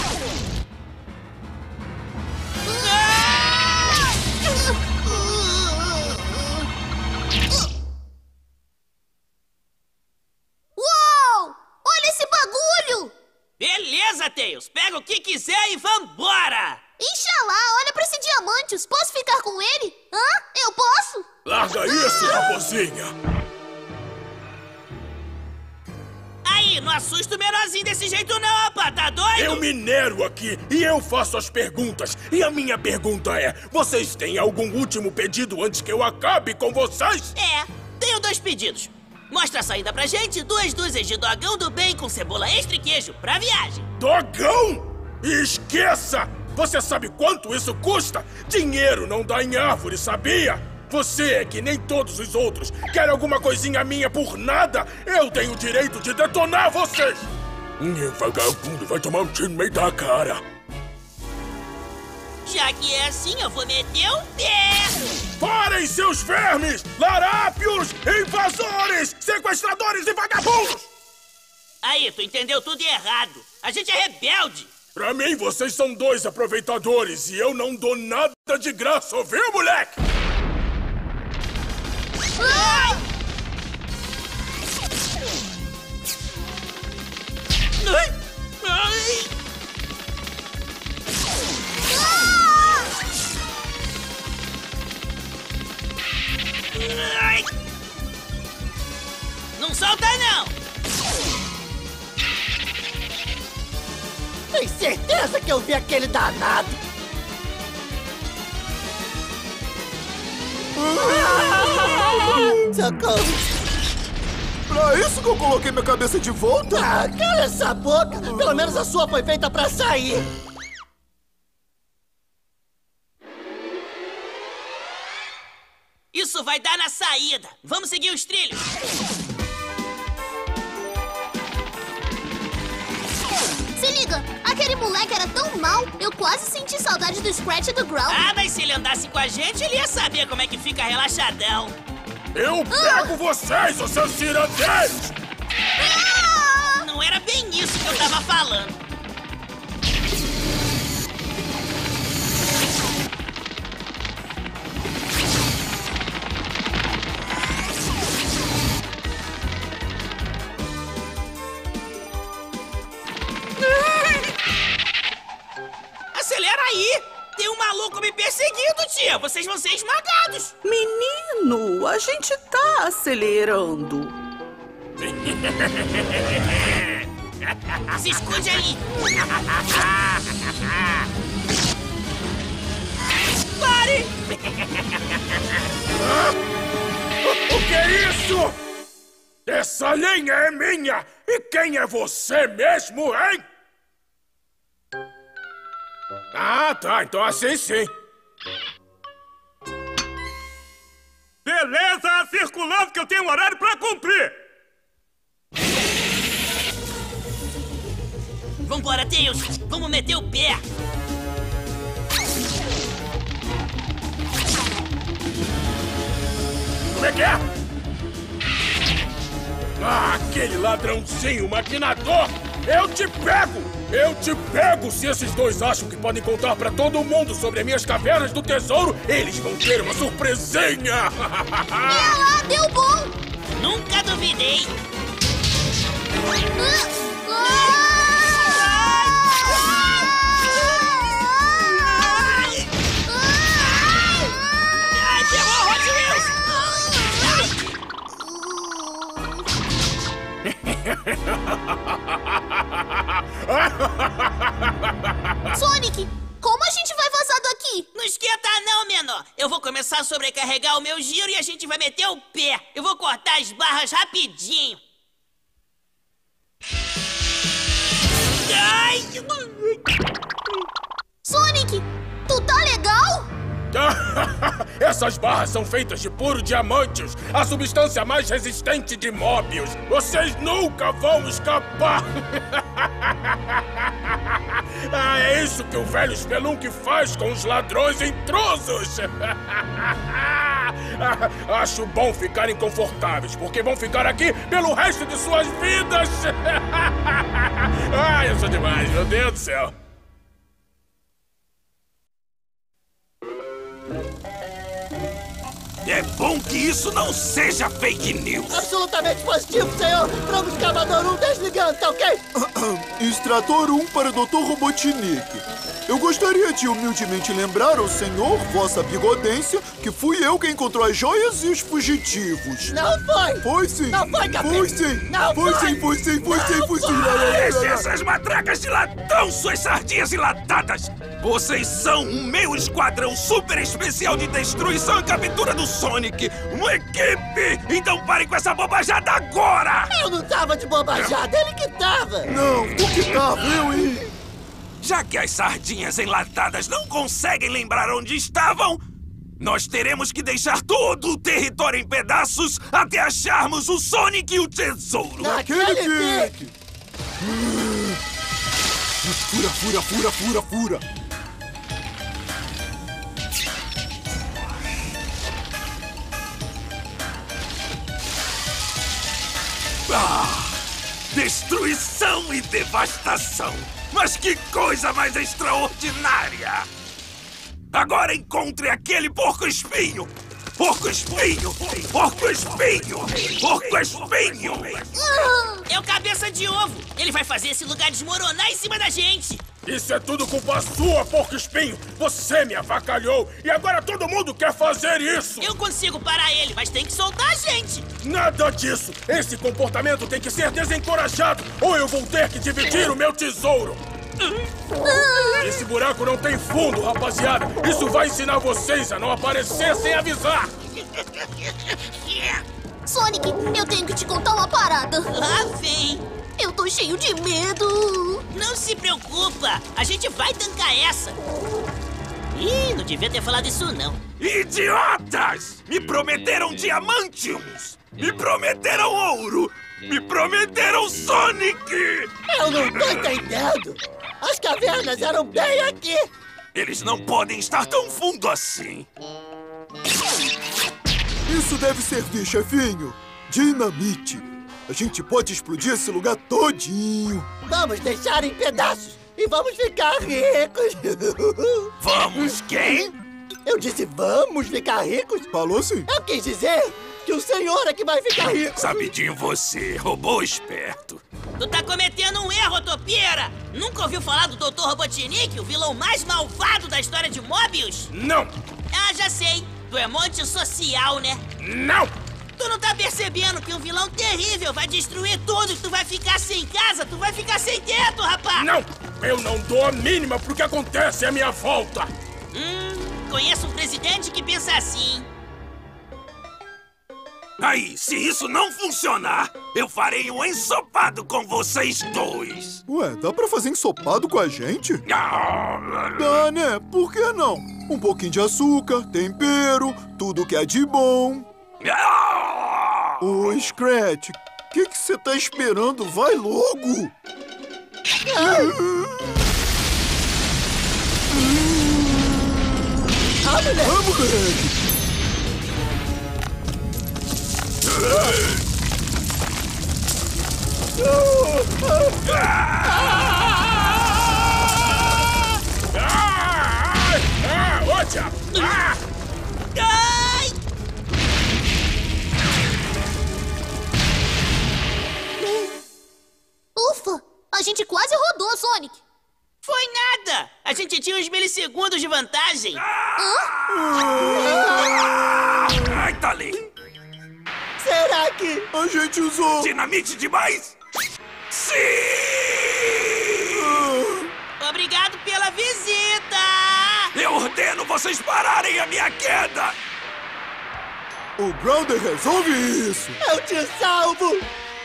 [SPEAKER 5] Uou! Olha esse bagulho!
[SPEAKER 4] Beleza, Tails. Pega o que quiser e vambora!
[SPEAKER 5] Inxalá, olha pra esse diamantes. Posso ficar com ele? Hã? Eu posso?
[SPEAKER 6] Larga isso, raposinha!
[SPEAKER 4] Aí, não assusta o menorzinho desse jeito não, rapaz. Tá doido?
[SPEAKER 6] Eu minero aqui e eu faço as perguntas. E a minha pergunta é: vocês têm algum último pedido antes que eu acabe com vocês?
[SPEAKER 4] É, tenho dois pedidos. Mostra a saída pra gente, duas dúzias de dogão do bem com cebola extra e queijo pra viagem.
[SPEAKER 6] Dogão? Esqueça! Você sabe quanto isso custa? Dinheiro não dá em árvore, sabia? Você é que nem todos os outros. Quer alguma coisinha minha por nada? Eu tenho o direito de detonar vocês! Hum, vagabundo vai tomar um tiro no meio da cara.
[SPEAKER 4] Já que é assim, eu vou meter o pé.
[SPEAKER 6] Parem, seus vermes! Larápios! Invasores! Sequestradores e vagabundos!
[SPEAKER 4] Aí, tu entendeu tudo errado. A gente é rebelde.
[SPEAKER 6] Pra mim, vocês são dois aproveitadores e eu não dou nada de graça, ouviu, moleque?
[SPEAKER 4] Ai! Ai! Ai! Ai! Não solta, não!
[SPEAKER 8] Tem certeza que eu vi aquele danado? Socorro!
[SPEAKER 7] Pra isso que eu coloquei minha cabeça de volta?
[SPEAKER 8] Ah, cala essa boca! Pelo menos a sua foi feita pra sair!
[SPEAKER 4] Isso vai dar na saída. Vamos seguir os trilhos.
[SPEAKER 5] Se liga, aquele moleque era tão mal, eu quase senti saudade do Scratch e do Growl.
[SPEAKER 4] Ah, mas se ele andasse com a gente, ele ia saber como é que fica relaxadão.
[SPEAKER 6] Eu pego vocês, os seus tiranteiros!
[SPEAKER 5] Ah!
[SPEAKER 4] Não era bem isso que eu tava falando. Acelera aí! Tem um maluco me perseguindo, tia! Vocês vão ser esmagados!
[SPEAKER 9] Menino, a gente tá acelerando.
[SPEAKER 4] Se esconde aí! Pare!
[SPEAKER 6] O que é isso? Essa linha é minha! E quem é você mesmo, hein? Ah, tá. Então assim sim. Beleza, circulando que eu tenho um horário pra cumprir.
[SPEAKER 4] Vambora, Tails! Vamos meter o pé!
[SPEAKER 6] Como é que é? Ah, aquele ladrãozinho maquinador! Eu te pego! Eu te pego! Se esses dois acham que podem contar pra todo mundo sobre as minhas cavernas do tesouro, eles vão ter uma surpresinha!
[SPEAKER 5] Olha lá, deu bom!
[SPEAKER 4] Nunca duvidei!
[SPEAKER 5] Ah! Ah!
[SPEAKER 4] esquenta não, menor. Eu vou começar a sobrecarregar o meu giro e a gente vai meter o pé. Eu vou cortar as barras rapidinho. Ai!
[SPEAKER 5] Sonic, tu tá legal?
[SPEAKER 6] Essas barras são feitas de puro diamantes, a substância mais resistente de Mobius. Vocês nunca vão escapar. Ah, é isso que o velho Spelunk faz com os ladrões intrusos. Acho bom ficarem confortáveis, porque vão ficar aqui pelo resto de suas vidas. Ah, eu sou demais, meu Deus do céu.
[SPEAKER 10] É bom que isso não seja fake news.
[SPEAKER 8] Absolutamente positivo, senhor. Vamos Cavador um desligando, tá ok?
[SPEAKER 7] Extrator um para doutor Robotnik. Eu gostaria de humildemente lembrar ao senhor, vossa bigodência, que fui eu quem encontrou as joias e os fugitivos.
[SPEAKER 8] Não foi!
[SPEAKER 7] Foi sim!
[SPEAKER 8] Não foi, Capeta!
[SPEAKER 7] Foi sim!
[SPEAKER 8] Não
[SPEAKER 7] foi!
[SPEAKER 8] foi!
[SPEAKER 7] sim, foi sim, foi sim, foi sim!
[SPEAKER 10] Deixe essas matracas de latão, suas sardinhas enlatadas! Vocês são um meu esquadrão super especial de destruição e captura do Sonic! Uma equipe! Então parem com essa bobajada agora!
[SPEAKER 8] Eu não tava de bobajada, ele que tava!
[SPEAKER 7] Não, tu que tava, eu e...
[SPEAKER 10] Já que as sardinhas enlatadas não conseguem lembrar onde estavam, nós teremos que deixar todo o território em pedaços até acharmos o Sonic e o tesouro.
[SPEAKER 8] Naquele pique!
[SPEAKER 7] Fura, fura, fura, fura, fura!
[SPEAKER 10] Ah! Destruição e devastação! Mas que coisa mais extraordinária! Agora encontre aquele porco-espinho! Porco-espinho! Porco-espinho! Porco-espinho!
[SPEAKER 4] É o Cabeça de Ovo! Ele vai fazer esse lugar desmoronar em cima da gente!
[SPEAKER 6] Isso é tudo culpa sua, porco-espinho! Você me avacalhou e agora todo mundo quer fazer isso!
[SPEAKER 4] Eu consigo parar ele, mas tem que soltar a gente!
[SPEAKER 6] Nada disso! Esse comportamento tem que ser desencorajado ou eu vou ter que dividir o meu tesouro! Esse buraco não tem fundo, rapaziada! Isso vai ensinar vocês a não aparecer sem avisar!
[SPEAKER 5] Sonic, eu tenho que te contar uma parada.
[SPEAKER 4] Lá vem!
[SPEAKER 5] Eu tô cheio de medo.
[SPEAKER 4] Não se preocupa, a gente vai tancar essa. Ih, não devia ter falado isso não.
[SPEAKER 10] Idiotas! Me prometeram diamantiums! Me prometeram ouro! Me prometeram Sonic!
[SPEAKER 8] Eu não tô entendendo! As cavernas eram bem aqui!
[SPEAKER 10] Eles não podem estar tão fundo assim!
[SPEAKER 7] Isso deve servir, chefinho! Dinamite! A gente pode explodir esse lugar todinho!
[SPEAKER 8] Vamos deixar em pedaços e vamos ficar ricos!
[SPEAKER 10] Vamos quem?
[SPEAKER 8] Eu disse vamos ficar ricos?
[SPEAKER 7] Falou sim!
[SPEAKER 8] Eu quis dizer que o senhor é que vai ficar rico!
[SPEAKER 10] Sabidinho você, robô esperto!
[SPEAKER 4] Tu tá cometendo um erro, Topeira! Nunca ouviu falar do doutor Robotnik, o vilão mais malvado da história de Mobius?
[SPEAKER 6] Não!
[SPEAKER 4] Ah, já sei! Tu é monte social, né?
[SPEAKER 6] Não!
[SPEAKER 4] Tu não tá percebendo que um vilão terrível vai destruir tudo e tu vai ficar sem casa? Tu vai ficar sem teto, rapaz!
[SPEAKER 6] Não! Eu não dou a mínima pro que acontece à minha volta!
[SPEAKER 4] Hum, conheço um presidente que pensa assim.
[SPEAKER 10] Aí, se isso não funcionar, eu farei um ensopado com vocês dois!
[SPEAKER 7] Ué, dá pra fazer ensopado com a gente? Dá, né? Por que não? Um pouquinho de açúcar, tempero, tudo que é de bom. Ô, Scratch, o que que você tá esperando? Vai logo!
[SPEAKER 8] Ah, moleque!
[SPEAKER 7] Ah, moleque!
[SPEAKER 4] Ai!
[SPEAKER 5] Ufa, a gente quase rodou, Sonic.
[SPEAKER 4] Foi nada! A gente tinha uns milissegundos de vantagem.
[SPEAKER 10] Ai, tá ali!
[SPEAKER 8] Será que
[SPEAKER 7] a gente usou
[SPEAKER 10] dinamite demais? Sim!
[SPEAKER 4] Obrigado pela visita!
[SPEAKER 10] Eu ordeno vocês pararem a minha queda!
[SPEAKER 7] O Grounder resolve isso!
[SPEAKER 8] Eu te salvo!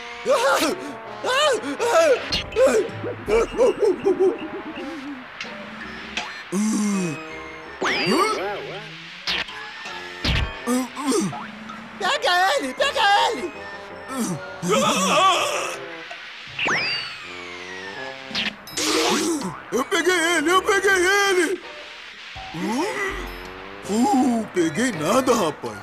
[SPEAKER 8] Pega ele! Pega ele!
[SPEAKER 7] Eu peguei ele! Eu peguei ele! Uh, peguei nada, rapaz.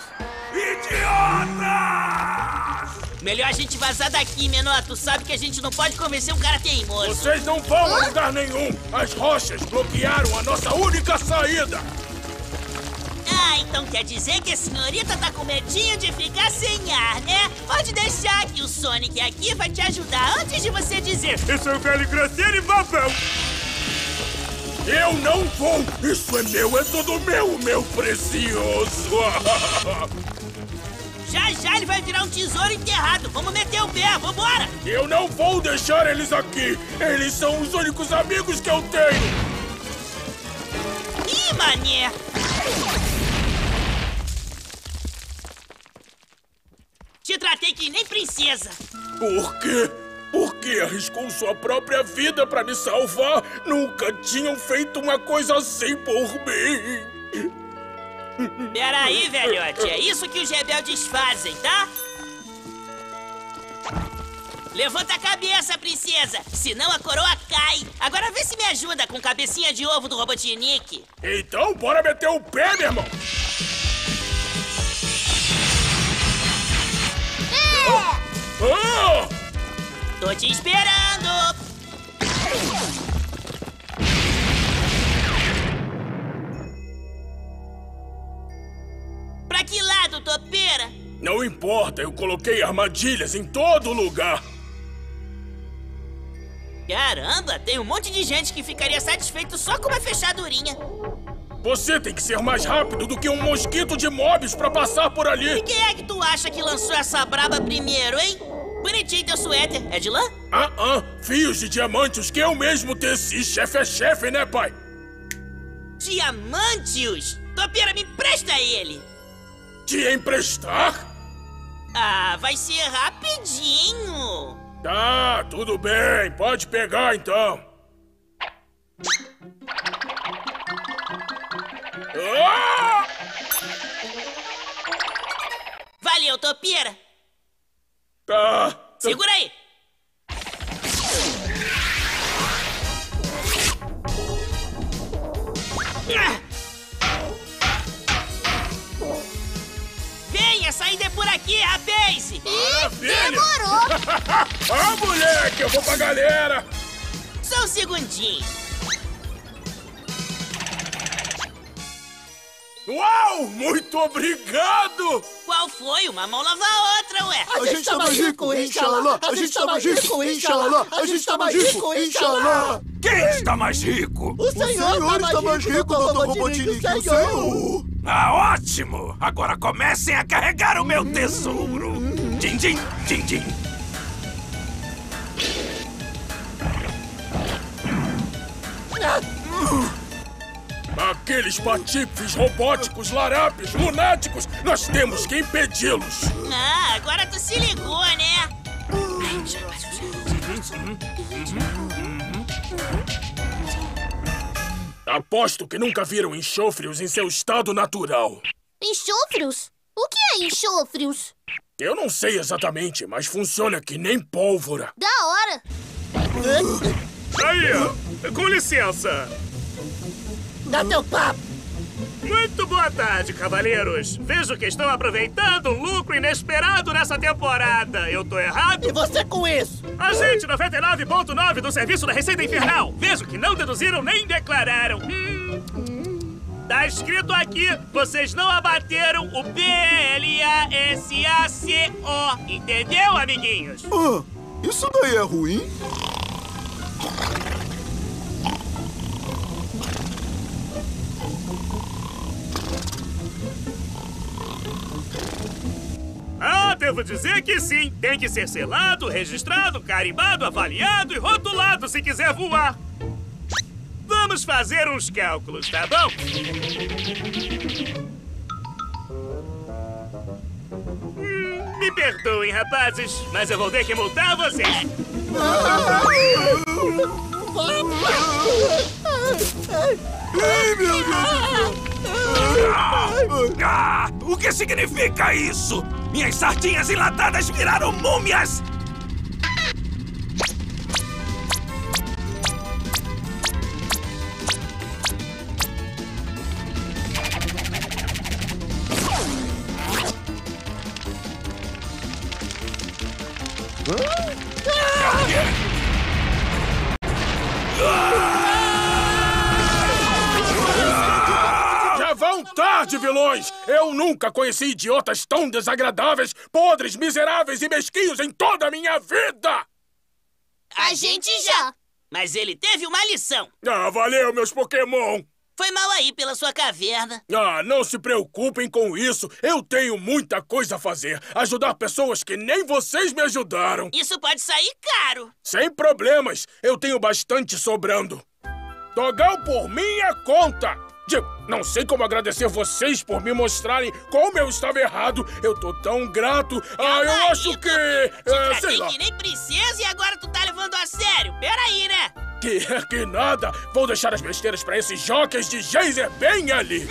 [SPEAKER 10] Idiota!
[SPEAKER 4] Melhor a gente vazar daqui, menor. Tu sabe que a gente não pode convencer um cara teimoso.
[SPEAKER 6] Vocês não vão a lugar nenhum! As rochas bloquearam a nossa única saída!
[SPEAKER 4] Ah, então quer dizer que a senhorita tá com medinho de ficar sem ar, né? Pode deixar que o Sonic aqui vai te ajudar antes de você dizer:
[SPEAKER 6] eu sou velho grosseiro e babão! Eu não vou! Isso é meu, é tudo meu, meu precioso!
[SPEAKER 4] Já já ele vai virar um tesouro enterrado. Vamos meter o pé, vambora!
[SPEAKER 6] Eu não vou deixar eles aqui! Eles são os únicos amigos que eu tenho!
[SPEAKER 4] Ih, mané! Te tratei que nem princesa!
[SPEAKER 6] Por quê? Por que arriscou sua própria vida pra me salvar? Nunca tinham feito uma coisa assim por mim!
[SPEAKER 4] Peraí, velhote, é isso que os rebeldes fazem, tá? Levanta a cabeça, princesa, senão a coroa cai. Agora vê se me ajuda com cabecinha de ovo do Robotnik.
[SPEAKER 6] Então bora meter o pé, meu irmão!
[SPEAKER 5] É!
[SPEAKER 6] Oh!
[SPEAKER 4] Tô te esperando! Pra que lado, topeira?
[SPEAKER 6] Não importa, eu coloquei armadilhas em todo lugar.
[SPEAKER 4] Caramba, tem um monte de gente que ficaria satisfeito só com uma fechadurinha.
[SPEAKER 6] Você tem que ser mais rápido do que um mosquito de mobs pra passar por ali.
[SPEAKER 4] E quem é que tu acha que lançou essa braba primeiro, hein? Bonitinho teu suéter. É de lã?
[SPEAKER 6] Ah, ah, fios de diamantes que eu mesmo teci. Chefe é chefe, né, pai?
[SPEAKER 4] Diamantios? Topeira, me empresta ele.
[SPEAKER 6] Te emprestar?
[SPEAKER 4] Ah, vai ser rapidinho.
[SPEAKER 6] Tá, tudo bem. Pode pegar, então. Ah!
[SPEAKER 4] Valeu, topeira.
[SPEAKER 6] Tá.
[SPEAKER 4] Segura aí. Ah! Venha, a saída é por aqui, rapaz!
[SPEAKER 6] Maravilha!
[SPEAKER 5] Demorou!
[SPEAKER 6] Ah, moleque, eu vou pra galera!
[SPEAKER 4] Só um segundinho.
[SPEAKER 6] Uau, muito obrigado!
[SPEAKER 4] Qual foi? Uma mão lava a outra, ué.
[SPEAKER 7] A gente tá mais rico, inshallah! A gente tá mais rico, inshallah! A gente tá mais rico, inshallah!
[SPEAKER 10] Quem está mais rico?
[SPEAKER 8] O senhor,
[SPEAKER 7] O senhor está mais rico, doutor Robotnik, o senhor!
[SPEAKER 10] Ah, ótimo! Agora comecem a carregar o meu tesouro! Din, din, din, din.
[SPEAKER 6] Aqueles patifes robóticos, larápios, lunáticos, nós temos que impedi-los!
[SPEAKER 4] Ah, agora tu se ligou, né?
[SPEAKER 6] Aposto que nunca viram enxofres em seu estado natural.
[SPEAKER 5] Enxofres? O que é enxofres?
[SPEAKER 6] Eu não sei exatamente, mas funciona que nem pólvora.
[SPEAKER 5] Da hora!
[SPEAKER 11] Aí, com licença.
[SPEAKER 8] Dá teu papo!
[SPEAKER 11] Muito boa tarde, cavaleiros. Vejo que estão aproveitando um lucro inesperado nessa temporada. Eu tô errado?
[SPEAKER 8] E você com isso?
[SPEAKER 11] Agente noventa e nove ponto nove do Serviço da Receita Infernal. Vejo que não deduziram nem declararam. Hum. Tá escrito aqui, vocês não abateram o P L A S A C O. Entendeu, amiguinhos?
[SPEAKER 7] Ah, isso daí é ruim?
[SPEAKER 11] Ah, devo dizer que sim. Tem que ser selado, registrado, carimbado, avaliado e rotulado se quiser voar. Vamos fazer uns cálculos, tá bom? Hum, me perdoem, rapazes, mas eu vou ter que multar vocês.
[SPEAKER 7] Ai, meu Deus do céu!
[SPEAKER 10] Ah, o que significa isso? Minhas sardinhas enlatadas viraram múmias!
[SPEAKER 6] Já vão tarde, vilões! Eu nunca conheci idiotas tão desagradáveis, podres, miseráveis e mesquinhos em toda a minha vida!
[SPEAKER 5] A gente já!
[SPEAKER 4] Mas ele teve uma lição.
[SPEAKER 6] Ah, valeu, meus Pokémon!
[SPEAKER 4] Foi mal aí pela sua caverna.
[SPEAKER 6] Ah, não se preocupem com isso. Eu tenho muita coisa a fazer. Ajudar pessoas que nem vocês me ajudaram.
[SPEAKER 4] Isso pode sair caro.
[SPEAKER 6] Sem problemas. Eu tenho bastante sobrando. Dogão por minha conta. Digo, não sei como agradecer vocês por me mostrarem como eu estava errado. Eu tô tão grato. Ah, eu acho que...
[SPEAKER 4] Te
[SPEAKER 6] sei lá.
[SPEAKER 4] que nem princesa e agora tu tá levando a sério. Peraí, né?
[SPEAKER 6] Que, que nada! Vou deixar as besteiras pra esses jockeys de geyser bem ali!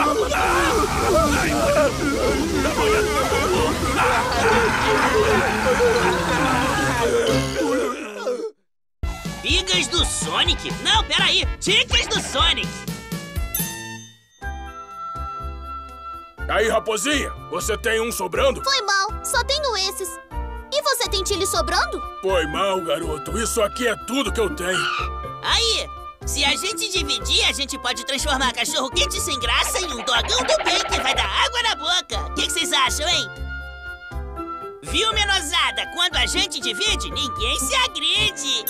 [SPEAKER 4] Bigas do Sonic? Não, peraí! Dicas do Sonic!
[SPEAKER 6] Aí, raposinha, você tem um sobrando?
[SPEAKER 5] Foi mal, só tenho esses. E você tem chile sobrando?
[SPEAKER 6] Foi mal, garoto. Isso aqui é tudo que eu tenho.
[SPEAKER 4] Aí, se a gente dividir, a gente pode transformar cachorro quente sem graça em um dogão do bem que vai dar água na boca. O que vocês acham, hein? Viu, menosada? Quando a gente divide, ninguém se agride.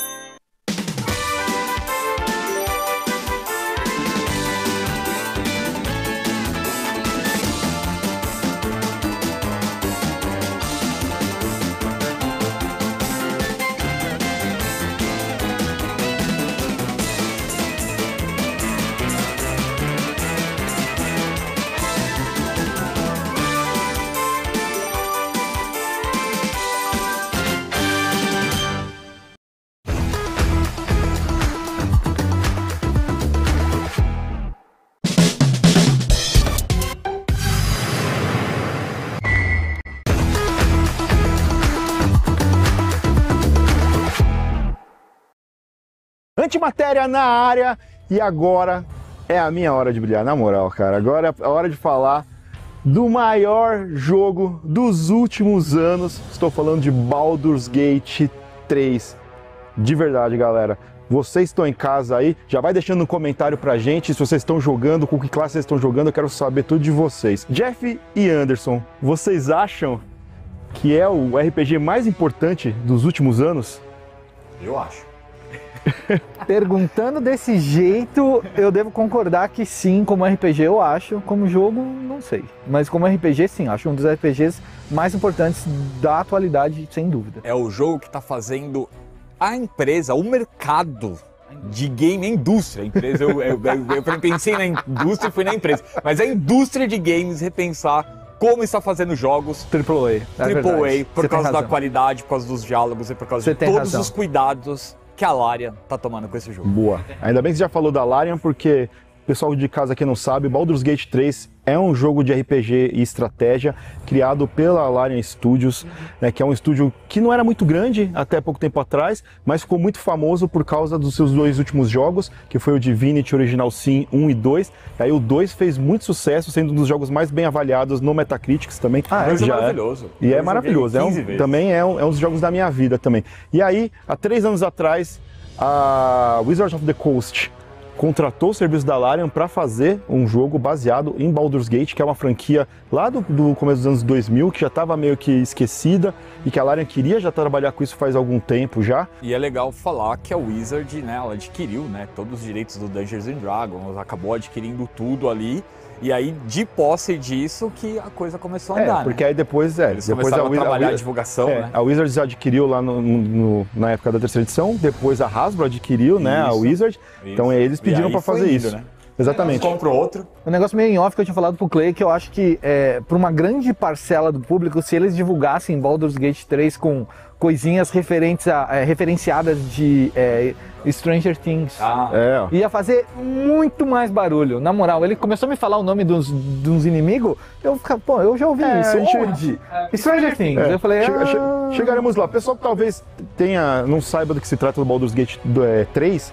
[SPEAKER 1] Antimatéria na área, e agora é a minha hora de brilhar, na moral, cara. Agora é a hora de falar do maior jogo dos últimos anos. Estou falando de Baldur's Gate três. De verdade, galera. Vocês estão em casa aí, já vai deixando um comentário pra gente se vocês estão jogando, com que classe vocês estão jogando, eu quero saber tudo de vocês. Jeff e Anderson, vocês acham que é o R P G mais importante dos últimos anos?
[SPEAKER 3] Eu acho.
[SPEAKER 2] Perguntando desse jeito, eu devo concordar que sim, como R P G eu acho, como jogo não sei. Mas como R P G sim, acho um dos R P Gs mais importantes da atualidade, sem dúvida.
[SPEAKER 3] É o jogo que está fazendo a empresa, o mercado de game, a indústria. A empresa, eu, eu, eu, eu pensei na indústria e fui na empresa. Mas a indústria de games repensar como está fazendo jogos
[SPEAKER 2] Triple A, é
[SPEAKER 3] Triple A, por
[SPEAKER 2] Você
[SPEAKER 3] causa da qualidade, por causa dos diálogos e por causa
[SPEAKER 2] Você
[SPEAKER 3] de
[SPEAKER 2] tem
[SPEAKER 3] todos
[SPEAKER 2] razão.
[SPEAKER 3] os cuidados que a Larian tá tomando com esse jogo.
[SPEAKER 1] Boa. Ainda bem que você já falou da Larian, porque o pessoal de casa aqui não sabe, Baldur's Gate três é um jogo de R P G e estratégia criado pela Larian Studios, né, que é um estúdio que não era muito grande até pouco tempo atrás, mas ficou muito famoso por causa dos seus dois últimos jogos, que foi o Divinity Original Sin um e dois. E aí o dois fez muito sucesso, sendo um dos jogos mais bem avaliados no Metacritic também.
[SPEAKER 3] Ah, é,
[SPEAKER 1] já
[SPEAKER 3] é maravilhoso.
[SPEAKER 1] E
[SPEAKER 3] Eu
[SPEAKER 1] é maravilhoso. É um,
[SPEAKER 3] vezes.
[SPEAKER 1] também é um, é um dos jogos da minha vida também. E aí, há três anos atrás, a Wizards of the Coast contratou o serviço da Larian para fazer um jogo baseado em Baldur's Gate, que é uma franquia lá do, do começo dos anos dois mil, que já estava meio que esquecida e que a Larian queria já trabalhar com isso faz algum tempo já.
[SPEAKER 3] E é legal falar que a Wizard, né, ela adquiriu, né, todos os direitos do Dungeons and Dragons, acabou adquirindo tudo ali E aí, de posse disso, que a coisa começou a
[SPEAKER 1] É,
[SPEAKER 3] andar,
[SPEAKER 1] porque
[SPEAKER 3] né?
[SPEAKER 1] aí depois, é,
[SPEAKER 3] Eles
[SPEAKER 1] depois
[SPEAKER 3] começaram a
[SPEAKER 1] Wizard-
[SPEAKER 3] trabalhar a
[SPEAKER 1] Wizard-
[SPEAKER 3] divulgação,
[SPEAKER 1] é,
[SPEAKER 3] né?
[SPEAKER 1] A Wizards adquiriu lá no, no- na época da terceira edição, depois a Hasbro adquiriu, né, a
[SPEAKER 3] Isso,
[SPEAKER 1] Wizard.
[SPEAKER 3] isso.
[SPEAKER 1] Então eles
[SPEAKER 3] E
[SPEAKER 1] pediram
[SPEAKER 3] aí
[SPEAKER 1] para
[SPEAKER 3] foi
[SPEAKER 1] fazer
[SPEAKER 3] indo,
[SPEAKER 1] isso.
[SPEAKER 3] né?
[SPEAKER 1] Exatamente.
[SPEAKER 3] Compra outro.
[SPEAKER 2] Um negócio meio em off que eu tinha falado pro Clay, que eu acho que é, para uma grande parcela do público, se eles divulgassem Baldur's Gate três com coisinhas referentes a, é, referenciadas de é, Stranger Things,
[SPEAKER 3] Ah.
[SPEAKER 1] É.
[SPEAKER 2] ia fazer muito mais barulho. Na moral, ele começou a me falar o nome dos, dos inimigos, eu ficava, pô, eu já ouvi
[SPEAKER 1] É,
[SPEAKER 2] isso.
[SPEAKER 1] a gente-
[SPEAKER 2] Onde? Stranger Things.
[SPEAKER 1] É,
[SPEAKER 2] Eu falei,
[SPEAKER 1] che-
[SPEAKER 2] ah,
[SPEAKER 1] che- chegaremos lá. O pessoal que talvez tenha, não saiba do que se trata do Baldur's Gate do, é, três,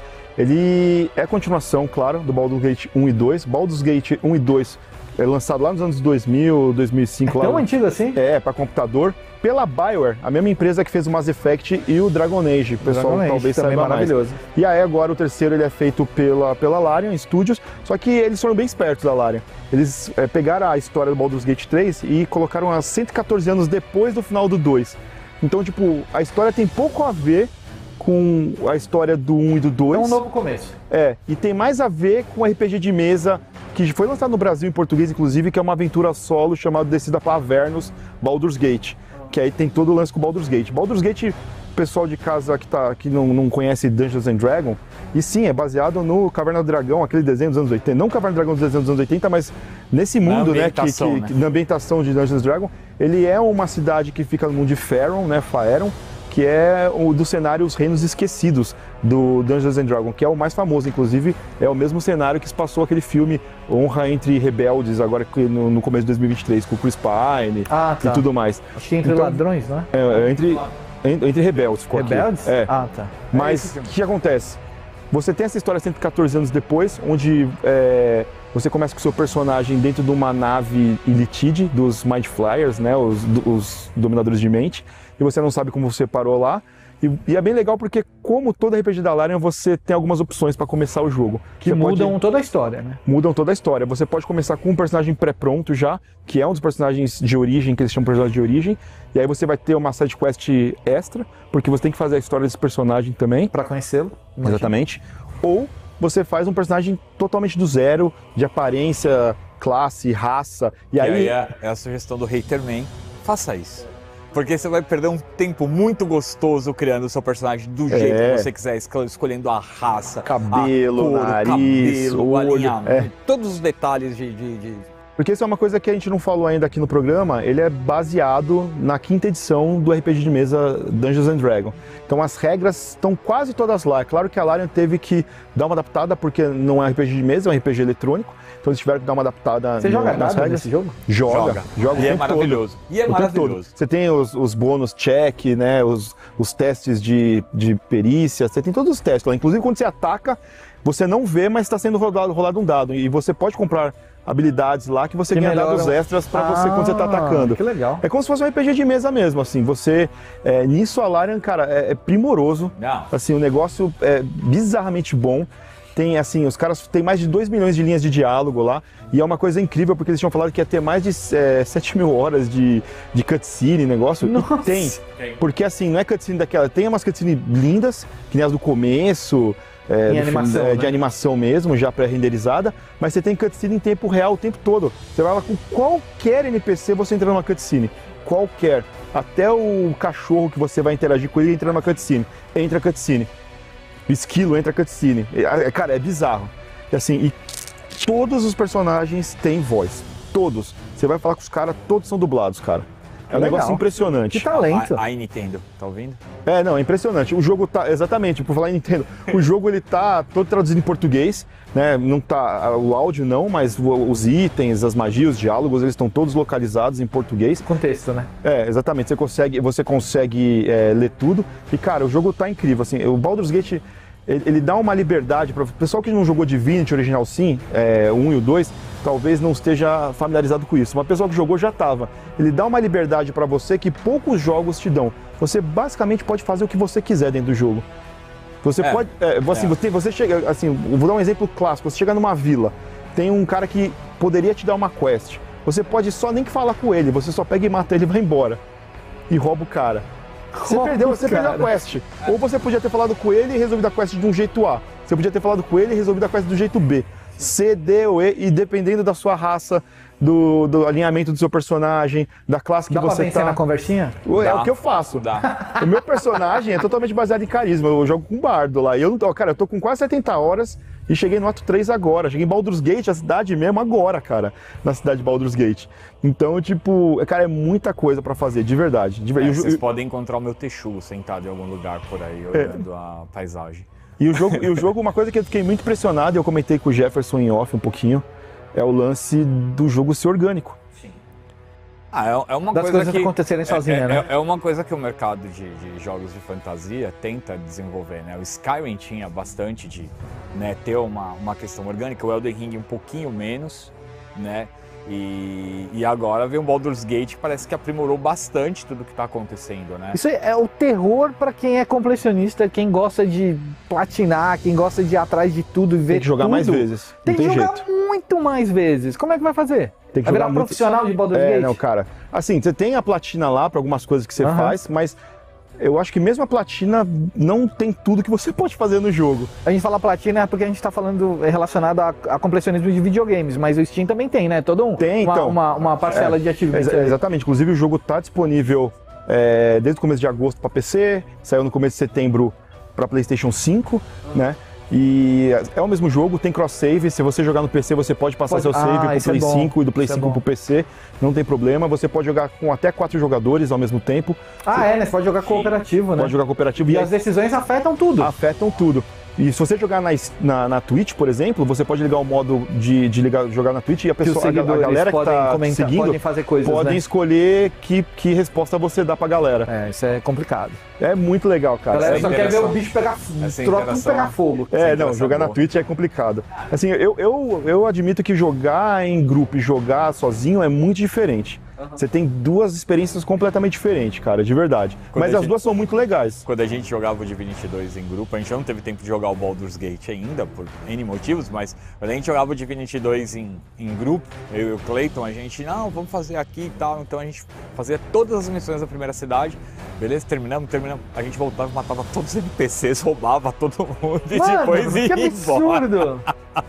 [SPEAKER 1] ele é a continuação, claro, do Baldur's Gate um e dois. Baldur's Gate um e dois é lançado lá nos anos dois mil, dois mil e cinco.
[SPEAKER 2] é tão
[SPEAKER 1] lá,
[SPEAKER 2] antigo assim?
[SPEAKER 1] É, para computador. Pela BioWare, a mesma empresa que fez o Mass Effect e o Dragon Age. O pessoal
[SPEAKER 2] Dragon Age,
[SPEAKER 1] talvez
[SPEAKER 2] também
[SPEAKER 1] saiba mais.
[SPEAKER 2] maravilhoso.
[SPEAKER 1] E aí agora o terceiro ele é feito pela, pela Larian Studios, só que eles foram bem espertos da Larian. Eles é, pegaram a história do Baldur's Gate três e colocaram a cento e quatorze anos depois do final do dois. Então, tipo, a história tem pouco a ver com a história do um e do dois.
[SPEAKER 2] É um novo começo.
[SPEAKER 1] É, e tem mais a ver com R P G de mesa que foi lançado no Brasil em português, inclusive, que é uma aventura solo chamada Descida para Avernus, Baldur's Gate. Que aí tem todo o lance com o Baldur's Gate. Baldur's Gate, o pessoal de casa que, tá, que não, não conhece Dungeons and Dragons, e sim, é baseado no Caverna do Dragão, aquele desenho dos anos oitenta. Não Caverna do Dragão dos desenhos dos anos oitenta, mas nesse mundo, né, que, que,
[SPEAKER 3] né?
[SPEAKER 1] que, na ambientação de Dungeons and Dragons, ele é uma cidade que fica no mundo de Faerun, né, Faerun, que é o do cenário Os Reinos Esquecidos do Dungeons and Dragons, que é o mais famoso, inclusive, é o mesmo cenário que se passou aquele filme Honra entre Rebeldes, agora no, no começo de dois mil e vinte e três, com o Chris Pine
[SPEAKER 2] Ah, tá.
[SPEAKER 1] e tudo mais.
[SPEAKER 2] Acho que entre
[SPEAKER 1] Então,
[SPEAKER 2] ladrões, não é?
[SPEAKER 1] É, entre, entre, entre rebeldes ficou aqui.
[SPEAKER 2] Rebeldes?
[SPEAKER 1] É.
[SPEAKER 2] Ah, tá.
[SPEAKER 1] Mas o que acontece? Você tem essa história cento e quatorze anos depois, onde é, você começa com o seu personagem dentro de uma nave Illithid, dos Mind Flayers, né, os, os dominadores de mente, e você não sabe como você parou lá. E, e é bem legal porque, como todo R P G da Larian, você tem algumas opções para começar o jogo.
[SPEAKER 2] Que
[SPEAKER 1] Você
[SPEAKER 2] mudam
[SPEAKER 1] pode...
[SPEAKER 2] toda a história, né?
[SPEAKER 1] Mudam toda a história. Você pode começar com um personagem pré-pronto já, que é um dos personagens de origem, que eles chamam de personagem de origem. E aí você vai ter uma side quest extra, porque você tem que fazer a história desse personagem também.
[SPEAKER 2] Para conhecê-lo.
[SPEAKER 1] Exatamente. Ou você faz um personagem totalmente do zero, de aparência, classe, raça. E,
[SPEAKER 3] E
[SPEAKER 1] aí,
[SPEAKER 3] aí é, é a sugestão do Haterman, faça isso. Porque você vai perder um tempo muito gostoso criando o seu personagem do jeito
[SPEAKER 1] É.
[SPEAKER 3] que você quiser, esco- escolhendo a raça,
[SPEAKER 1] Cabelo,
[SPEAKER 3] a cor,
[SPEAKER 1] nariz,
[SPEAKER 3] o cabelo, o
[SPEAKER 1] olho,
[SPEAKER 3] alinhamento,
[SPEAKER 1] é.
[SPEAKER 3] todos os detalhes de, de- de-
[SPEAKER 1] Porque isso é uma coisa que a gente não falou ainda aqui no programa, ele é baseado na quinta edição do R P G de mesa Dungeons and Dragons. Então as regras estão quase todas lá. É claro que a Larian teve que dar uma adaptada, porque não é R P G de mesa, é um R P G eletrônico. Então eles tiveram que dar uma adaptada
[SPEAKER 2] Você
[SPEAKER 1] no,
[SPEAKER 2] joga
[SPEAKER 1] nas
[SPEAKER 2] dado
[SPEAKER 1] regras.
[SPEAKER 2] nesse jogo?
[SPEAKER 1] Joga,
[SPEAKER 3] Joga.
[SPEAKER 1] joga. o
[SPEAKER 3] E é
[SPEAKER 1] tempo
[SPEAKER 3] maravilhoso.
[SPEAKER 1] todo.
[SPEAKER 3] E é
[SPEAKER 1] O tempo todo.
[SPEAKER 3] maravilhoso.
[SPEAKER 1] Você tem os, os bônus check, né? Os, os testes de, de perícia, você tem todos os testes lá. Inclusive quando você ataca, você não vê, mas está sendo rodado, rolado um dado. E você pode comprar habilidades lá que você
[SPEAKER 2] Que
[SPEAKER 1] ganha
[SPEAKER 2] melhoram.
[SPEAKER 1] dados extras para você quando você está
[SPEAKER 2] Ah,
[SPEAKER 1] atacando.
[SPEAKER 2] que legal.
[SPEAKER 1] É como se fosse um R P G de mesa mesmo, assim. Você, é, nisso a Larian, cara, é, é primoroso.
[SPEAKER 3] Não.
[SPEAKER 1] Assim, o negócio é bizarramente bom. Tem, assim, os caras têm mais de dois milhões de linhas de diálogo lá. E é uma coisa incrível, porque eles tinham falado que ia ter mais de é, sete mil horas de, de cutscene, negócio.
[SPEAKER 2] Nossa.
[SPEAKER 1] E tem. Porque, assim, não é cutscene daquela... Tem umas cutscenes lindas, que nem as do começo... É,
[SPEAKER 2] Em
[SPEAKER 1] do
[SPEAKER 2] animação,
[SPEAKER 1] filme, é,
[SPEAKER 2] né?
[SPEAKER 1] de animação mesmo, já pré-renderizada, mas você tem cutscene em tempo real o tempo todo. Você vai lá com qualquer N P C, você entra numa cutscene. Qualquer. Até o cachorro que você vai interagir com ele entra numa cutscene. Entra cutscene. O esquilo entra cutscene. É, Cara, é bizarro. E assim, e todos os personagens têm voz. Todos. Você vai falar com os caras, todos são dublados, cara. É um
[SPEAKER 2] Legal.
[SPEAKER 1] negócio impressionante.
[SPEAKER 2] Que talento.
[SPEAKER 3] A, a Nintendo, tá ouvindo?
[SPEAKER 1] É, não, é impressionante. O jogo tá, exatamente, por falar em Nintendo, o jogo ele tá todo traduzido em português, né? Não tá, o áudio não, mas o- os itens, as magias, os diálogos, eles estão todos localizados em português.
[SPEAKER 2] Contexto, né?
[SPEAKER 1] É, exatamente, você consegue, você consegue é, ler tudo. E, cara, o jogo tá incrível, assim, o Baldur's Gate, ele, ele dá uma liberdade para o pessoal que não jogou Divinity Original Sin, é, o um e o dois, talvez não esteja familiarizado com isso. Uma pessoa que jogou já estava. Ele dá uma liberdade para você que poucos jogos te dão. Você basicamente pode fazer o que você quiser dentro do jogo. Você
[SPEAKER 3] É,
[SPEAKER 1] pode, é, assim,
[SPEAKER 3] é.
[SPEAKER 1] você, você chega, assim, eu vou dar um exemplo clássico. Você chega numa vila, tem um cara que poderia te dar uma quest. Você pode só nem que falar com ele, você só pega e mata ele e vai embora. E rouba o cara. Você
[SPEAKER 2] Rouba
[SPEAKER 1] perdeu,
[SPEAKER 2] o
[SPEAKER 1] você perdeu a
[SPEAKER 2] cara.
[SPEAKER 1] quest. Ou você podia ter falado com ele e resolvido a quest de um jeito A. Você podia ter falado com ele e resolvido a quest do jeito B. C, D ou E, e dependendo da sua raça, do, do alinhamento do seu personagem, da classe que
[SPEAKER 2] Dá
[SPEAKER 1] você
[SPEAKER 2] pra vencer
[SPEAKER 1] tá.
[SPEAKER 2] na conversinha?
[SPEAKER 1] É
[SPEAKER 3] Dá.
[SPEAKER 1] o que eu faço.
[SPEAKER 3] Dá.
[SPEAKER 1] O meu personagem é totalmente baseado em carisma. Eu jogo com bardo lá. E eu não tô, cara, eu tô com quase setenta horas e cheguei no ato três agora. Cheguei em Baldur's Gate, a cidade mesmo, agora, cara. Na cidade de Baldur's Gate. Então, tipo, cara, é muita coisa pra fazer, de verdade. De ver-
[SPEAKER 3] É,
[SPEAKER 1] e o jo-
[SPEAKER 3] vocês podem encontrar o meu texugo sentado em algum lugar por aí, olhando a paisagem.
[SPEAKER 1] E o jogo, e o jogo, uma coisa que eu fiquei muito impressionado, e eu comentei com o Jefferson em off um pouquinho, é o lance do jogo ser orgânico.
[SPEAKER 3] Ah, é, é uma
[SPEAKER 2] Das
[SPEAKER 3] coisa
[SPEAKER 2] coisas
[SPEAKER 3] que
[SPEAKER 2] acontecerem
[SPEAKER 3] é,
[SPEAKER 2] sozinha,
[SPEAKER 3] é,
[SPEAKER 2] né?
[SPEAKER 3] É, é uma coisa que o mercado de, de jogos de fantasia tenta desenvolver, né? O Skyrim tinha bastante de, né, ter uma, uma questão orgânica, o Elden Ring um pouquinho menos, né? E, e agora vem o Baldur's Gate que parece que aprimorou bastante tudo que está acontecendo, né?
[SPEAKER 2] Isso é o terror pra quem é completionista, quem gosta de platinar, quem gosta de ir atrás de tudo e ver
[SPEAKER 1] Tem que jogar
[SPEAKER 2] tudo.
[SPEAKER 1] mais vezes.
[SPEAKER 2] Tem
[SPEAKER 1] Não
[SPEAKER 2] que
[SPEAKER 1] tem
[SPEAKER 2] jogar
[SPEAKER 1] jeito.
[SPEAKER 2] muito mais vezes. Como é que vai fazer?
[SPEAKER 1] Tem que
[SPEAKER 2] vai virar
[SPEAKER 1] jogar
[SPEAKER 2] um
[SPEAKER 1] muito-
[SPEAKER 2] profissional de Baldur's
[SPEAKER 1] É,
[SPEAKER 2] Gate?
[SPEAKER 1] não, cara. Assim, você tem a platina lá para algumas coisas que você
[SPEAKER 2] Aham.
[SPEAKER 1] faz, mas eu acho que mesmo a platina não tem tudo que você pode fazer no jogo.
[SPEAKER 2] A gente fala platina é porque a gente tá falando é relacionado a, a completionismo de videogames, mas o Steam também tem, né? Todo um,
[SPEAKER 1] Tem,
[SPEAKER 2] uma,
[SPEAKER 1] então.
[SPEAKER 2] uma, uma parcela
[SPEAKER 1] É,
[SPEAKER 2] de achievements.
[SPEAKER 1] exa- exatamente. Inclusive, o jogo tá disponível é, desde o começo de agosto para P C, saiu no começo de setembro para PlayStation cinco, né? E é o mesmo jogo, tem cross-save. Se você jogar no P C, você pode passar
[SPEAKER 2] Pode-
[SPEAKER 1] seu save
[SPEAKER 2] Ah,
[SPEAKER 1] pro
[SPEAKER 2] isso é
[SPEAKER 1] Play
[SPEAKER 2] bom.
[SPEAKER 1] cinco e do Play
[SPEAKER 2] Isso é
[SPEAKER 1] cinco
[SPEAKER 2] bom.
[SPEAKER 1] pro P C, não tem problema. Você pode jogar com até quatro jogadores ao mesmo tempo.
[SPEAKER 2] Ah, é, né? Você pode jogar cooperativo, né?
[SPEAKER 1] Pode jogar cooperativo.
[SPEAKER 2] E
[SPEAKER 1] aí-
[SPEAKER 2] as decisões afetam tudo.
[SPEAKER 1] afetam tudo. E se você jogar na, na, na Twitch, por exemplo, você pode ligar o modo de, de ligar, jogar na Twitch e a
[SPEAKER 2] Que os
[SPEAKER 1] pessoa, a, ga- a
[SPEAKER 2] seguidores
[SPEAKER 1] galera que
[SPEAKER 2] podem
[SPEAKER 1] tá
[SPEAKER 2] comentar,
[SPEAKER 1] seguindo
[SPEAKER 2] podem fazer coisas,
[SPEAKER 1] podem
[SPEAKER 2] né?
[SPEAKER 1] escolher que, que resposta você dá pra galera.
[SPEAKER 2] É, isso é complicado.
[SPEAKER 1] É muito legal,
[SPEAKER 2] A
[SPEAKER 1] cara.
[SPEAKER 2] galera
[SPEAKER 1] É
[SPEAKER 2] só quer ver
[SPEAKER 3] interação.
[SPEAKER 2] o bicho pegar,
[SPEAKER 3] Essa
[SPEAKER 2] troca tudo
[SPEAKER 3] interação-
[SPEAKER 2] pegar fogo.
[SPEAKER 1] É,
[SPEAKER 3] Essa
[SPEAKER 1] não,
[SPEAKER 3] interação
[SPEAKER 1] jogar na
[SPEAKER 3] boa.
[SPEAKER 1] Twitch é complicado. Assim, eu, eu, eu admito que jogar em grupo e jogar sozinho é muito diferente. Você tem duas experiências completamente diferentes, cara, de verdade.
[SPEAKER 3] Quando
[SPEAKER 1] Mas
[SPEAKER 3] a
[SPEAKER 1] as
[SPEAKER 3] gente-
[SPEAKER 1] duas são muito legais.
[SPEAKER 3] Quando a gente jogava o Divinity dois em grupo, a gente não teve tempo de jogar o Baldur's Gate ainda, por N motivos, mas quando a gente jogava o Divinity dois em, em grupo, eu e o Clayton, a gente, não, vamos fazer aqui e tal, então a gente fazia todas as missões da primeira cidade, beleza, terminamos, terminamos, a gente voltava e matava todos os N P Cs, roubava todo mundo e
[SPEAKER 2] Mano,
[SPEAKER 3] depois
[SPEAKER 2] que
[SPEAKER 3] ia embora.
[SPEAKER 2] absurdo!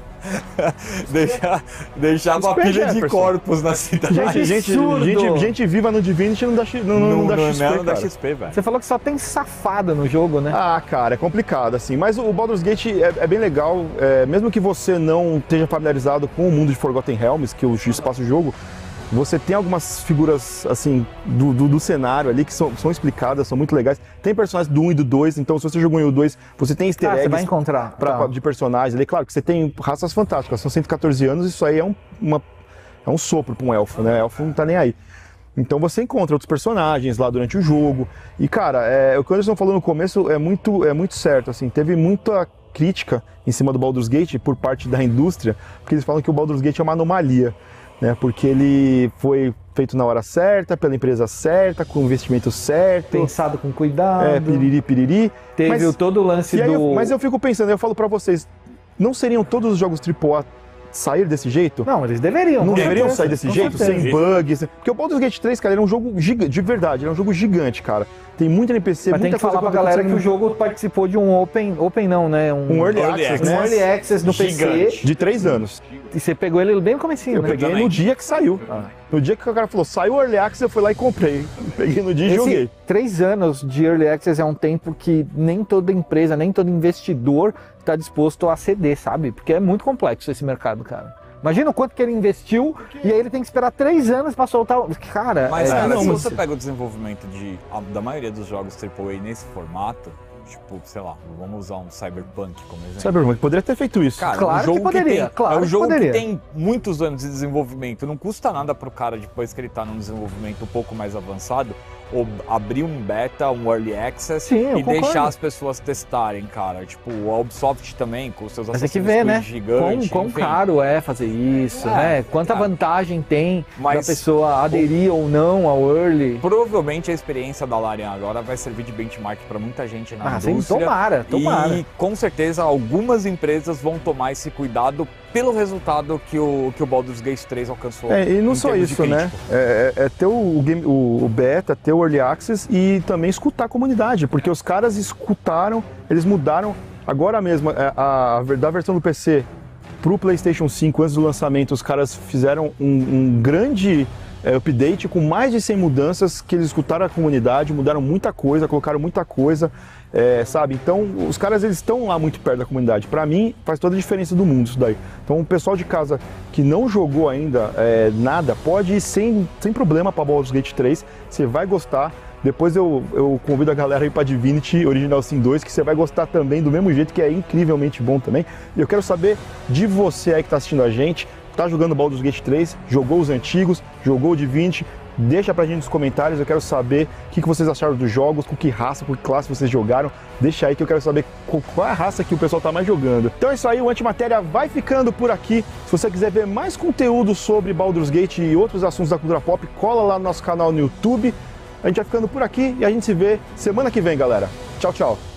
[SPEAKER 3] Deixa, deixava a
[SPEAKER 1] Respeite,
[SPEAKER 3] pilha de
[SPEAKER 1] Jefferson.
[SPEAKER 3] corpos na cidade.
[SPEAKER 1] Gente, gente,
[SPEAKER 2] absurdo!
[SPEAKER 1] gente, gente viva no Divinity não dá, X- não, não, não dá X P,
[SPEAKER 3] não dá
[SPEAKER 1] cara.
[SPEAKER 3] X P, velho.
[SPEAKER 2] Você falou que só tem safada no jogo, né?
[SPEAKER 1] Ah, cara, é complicado, assim. Mas o Baldur's Gate é, é bem legal. É, mesmo que você não esteja familiarizado com o mundo de Forgotten Realms, que é o espaço-jogo, você tem algumas figuras, assim, do, do, do cenário ali que são, são explicadas, são muito legais. Tem personagens do um e do dois, então se você jogou em um e o dois, você tem easter
[SPEAKER 2] Ah, você
[SPEAKER 1] eggs
[SPEAKER 2] vai encontrar.
[SPEAKER 1] pra-
[SPEAKER 2] Tá.
[SPEAKER 1] de personagens ali. Claro que você tem raças fantásticas, são cento e quatorze anos, isso aí é um, uma, é um sopro pra um elfo, né? Elfo não tá nem aí. Então você encontra outros personagens lá durante o jogo. E, cara, é, o que o Anderson falou no começo é muito, é muito certo. Assim, teve muita crítica em cima do Baldur's Gate por parte da indústria, porque eles falam que o Baldur's Gate é uma anomalia, né? Porque ele foi feito na hora certa, pela empresa certa, com o investimento certo.
[SPEAKER 2] Pensado com cuidado.
[SPEAKER 1] É, piriri, piriri.
[SPEAKER 2] Teve
[SPEAKER 1] Mas-
[SPEAKER 2] o- todo o lance
[SPEAKER 1] E aí
[SPEAKER 2] do...
[SPEAKER 1] eu- mas eu fico pensando, eu falo pra vocês, não seriam todos os jogos triplo A sair desse jeito?
[SPEAKER 2] Não, eles deveriam.
[SPEAKER 1] Não
[SPEAKER 2] com
[SPEAKER 1] deveriam
[SPEAKER 2] certeza,
[SPEAKER 1] sair desse
[SPEAKER 2] com
[SPEAKER 1] jeito,
[SPEAKER 2] certeza.
[SPEAKER 1] sem bugs? Porque o Baldur's Gate três, cara, ele é um jogo gigante, de verdade, ele é um jogo gigante, cara. Tem muito N P C,
[SPEAKER 2] Mas tem
[SPEAKER 1] muita
[SPEAKER 2] que falar
[SPEAKER 1] coisa
[SPEAKER 2] pra galera que o
[SPEAKER 1] acontecendo.
[SPEAKER 2] jogo participou de um Open... Open não, né?
[SPEAKER 1] Um Early Access,
[SPEAKER 2] Um
[SPEAKER 1] né?
[SPEAKER 2] Early Access no P C.
[SPEAKER 3] Gigante.
[SPEAKER 1] De três anos.
[SPEAKER 2] E você pegou ele bem no comecinho,
[SPEAKER 1] Eu
[SPEAKER 2] né?
[SPEAKER 1] peguei
[SPEAKER 3] também.
[SPEAKER 1] no dia que saiu. No dia que o cara falou, saiu o Early Access, eu fui lá e comprei. Peguei no dia e
[SPEAKER 2] Esse
[SPEAKER 1] joguei.
[SPEAKER 2] três anos de Early Access é um tempo que nem toda empresa, nem todo investidor está disposto a ceder, sabe? Porque é muito complexo esse mercado, cara. Imagina o quanto que ele investiu e aí ele tem que esperar três anos para soltar o... Cara,
[SPEAKER 3] Mas,
[SPEAKER 2] é,
[SPEAKER 3] cara,
[SPEAKER 1] não,
[SPEAKER 3] se
[SPEAKER 1] mas-
[SPEAKER 3] você pega o desenvolvimento de, a- da maioria dos jogos triplo A nesse formato, tipo, sei lá, vamos usar um Cyberpunk como exemplo.
[SPEAKER 1] Cyberpunk poderia ter feito isso.
[SPEAKER 3] Cara,
[SPEAKER 2] Claro
[SPEAKER 3] um
[SPEAKER 2] que
[SPEAKER 3] jogo
[SPEAKER 2] poderia,
[SPEAKER 3] tem,
[SPEAKER 2] claro
[SPEAKER 3] é um
[SPEAKER 2] que
[SPEAKER 3] jogo
[SPEAKER 2] poderia.
[SPEAKER 3] que tem muitos anos de desenvolvimento, não custa nada pro cara, depois que ele tá num desenvolvimento um pouco mais avançado, ou abrir um beta, um early access
[SPEAKER 2] Sim, eu
[SPEAKER 3] e
[SPEAKER 2] concordo.
[SPEAKER 3] deixar as pessoas testarem, cara. Tipo, a Ubisoft também, com os seus
[SPEAKER 2] Mas tem que
[SPEAKER 3] Assassin's
[SPEAKER 2] ver,
[SPEAKER 3] Creed
[SPEAKER 2] né?
[SPEAKER 3] gigantes,
[SPEAKER 2] Quão, quão
[SPEAKER 3] enfim.
[SPEAKER 2] caro é fazer isso,
[SPEAKER 3] É,
[SPEAKER 2] né? Quanta
[SPEAKER 3] cara.
[SPEAKER 2] vantagem tem
[SPEAKER 3] Mas-
[SPEAKER 2] da pessoa aderir ou não ao early.
[SPEAKER 3] Provavelmente a experiência da Larian agora vai servir de benchmark para muita gente na
[SPEAKER 2] Ah, sim,
[SPEAKER 3] indústria.
[SPEAKER 2] tomara, tomara.
[SPEAKER 3] E com certeza algumas empresas vão tomar esse cuidado pelo resultado que o, que o Baldur's Gate três alcançou.
[SPEAKER 1] É, e não
[SPEAKER 3] em
[SPEAKER 1] só
[SPEAKER 3] termos de
[SPEAKER 1] isso, né?
[SPEAKER 3] crítico.
[SPEAKER 1] É, é- é ter o, o game- o- o beta, ter o Early Access e também escutar a comunidade, porque os caras escutaram, eles mudaram. Agora mesmo, é, a, a, da versão do P C pro PlayStation cinco, antes do lançamento, os caras fizeram um, um grande é, update com mais de cem mudanças, que eles escutaram a comunidade, mudaram muita coisa, colocaram muita coisa, é, sabe? Então, os caras, eles estão lá muito perto da comunidade. Pra mim, faz toda a diferença do mundo isso daí. Então, o pessoal de casa que não jogou ainda é, nada, pode ir sem, sem problema pra Baldur's Gate três, você vai gostar. Depois eu, eu convido a galera aí pra Divinity Original Sin dois, que você vai gostar também do mesmo jeito, que é incrivelmente bom também. E eu quero saber de você aí que tá assistindo a gente, tá jogando Baldur's Gate três, jogou os antigos, jogou o Divinity, deixa pra gente nos comentários, eu quero saber o que, que vocês acharam dos jogos, com que raça, com que classe vocês jogaram. Deixa aí que eu quero saber qual é a raça que o pessoal tá mais jogando. Então é isso aí, o Antimatéria vai ficando por aqui. Se você quiser ver mais conteúdo sobre Baldur's Gate e outros assuntos da cultura pop, cola lá no nosso canal no YouTube. A gente vai ficando por aqui e a gente se vê semana que vem, galera. Tchau, tchau.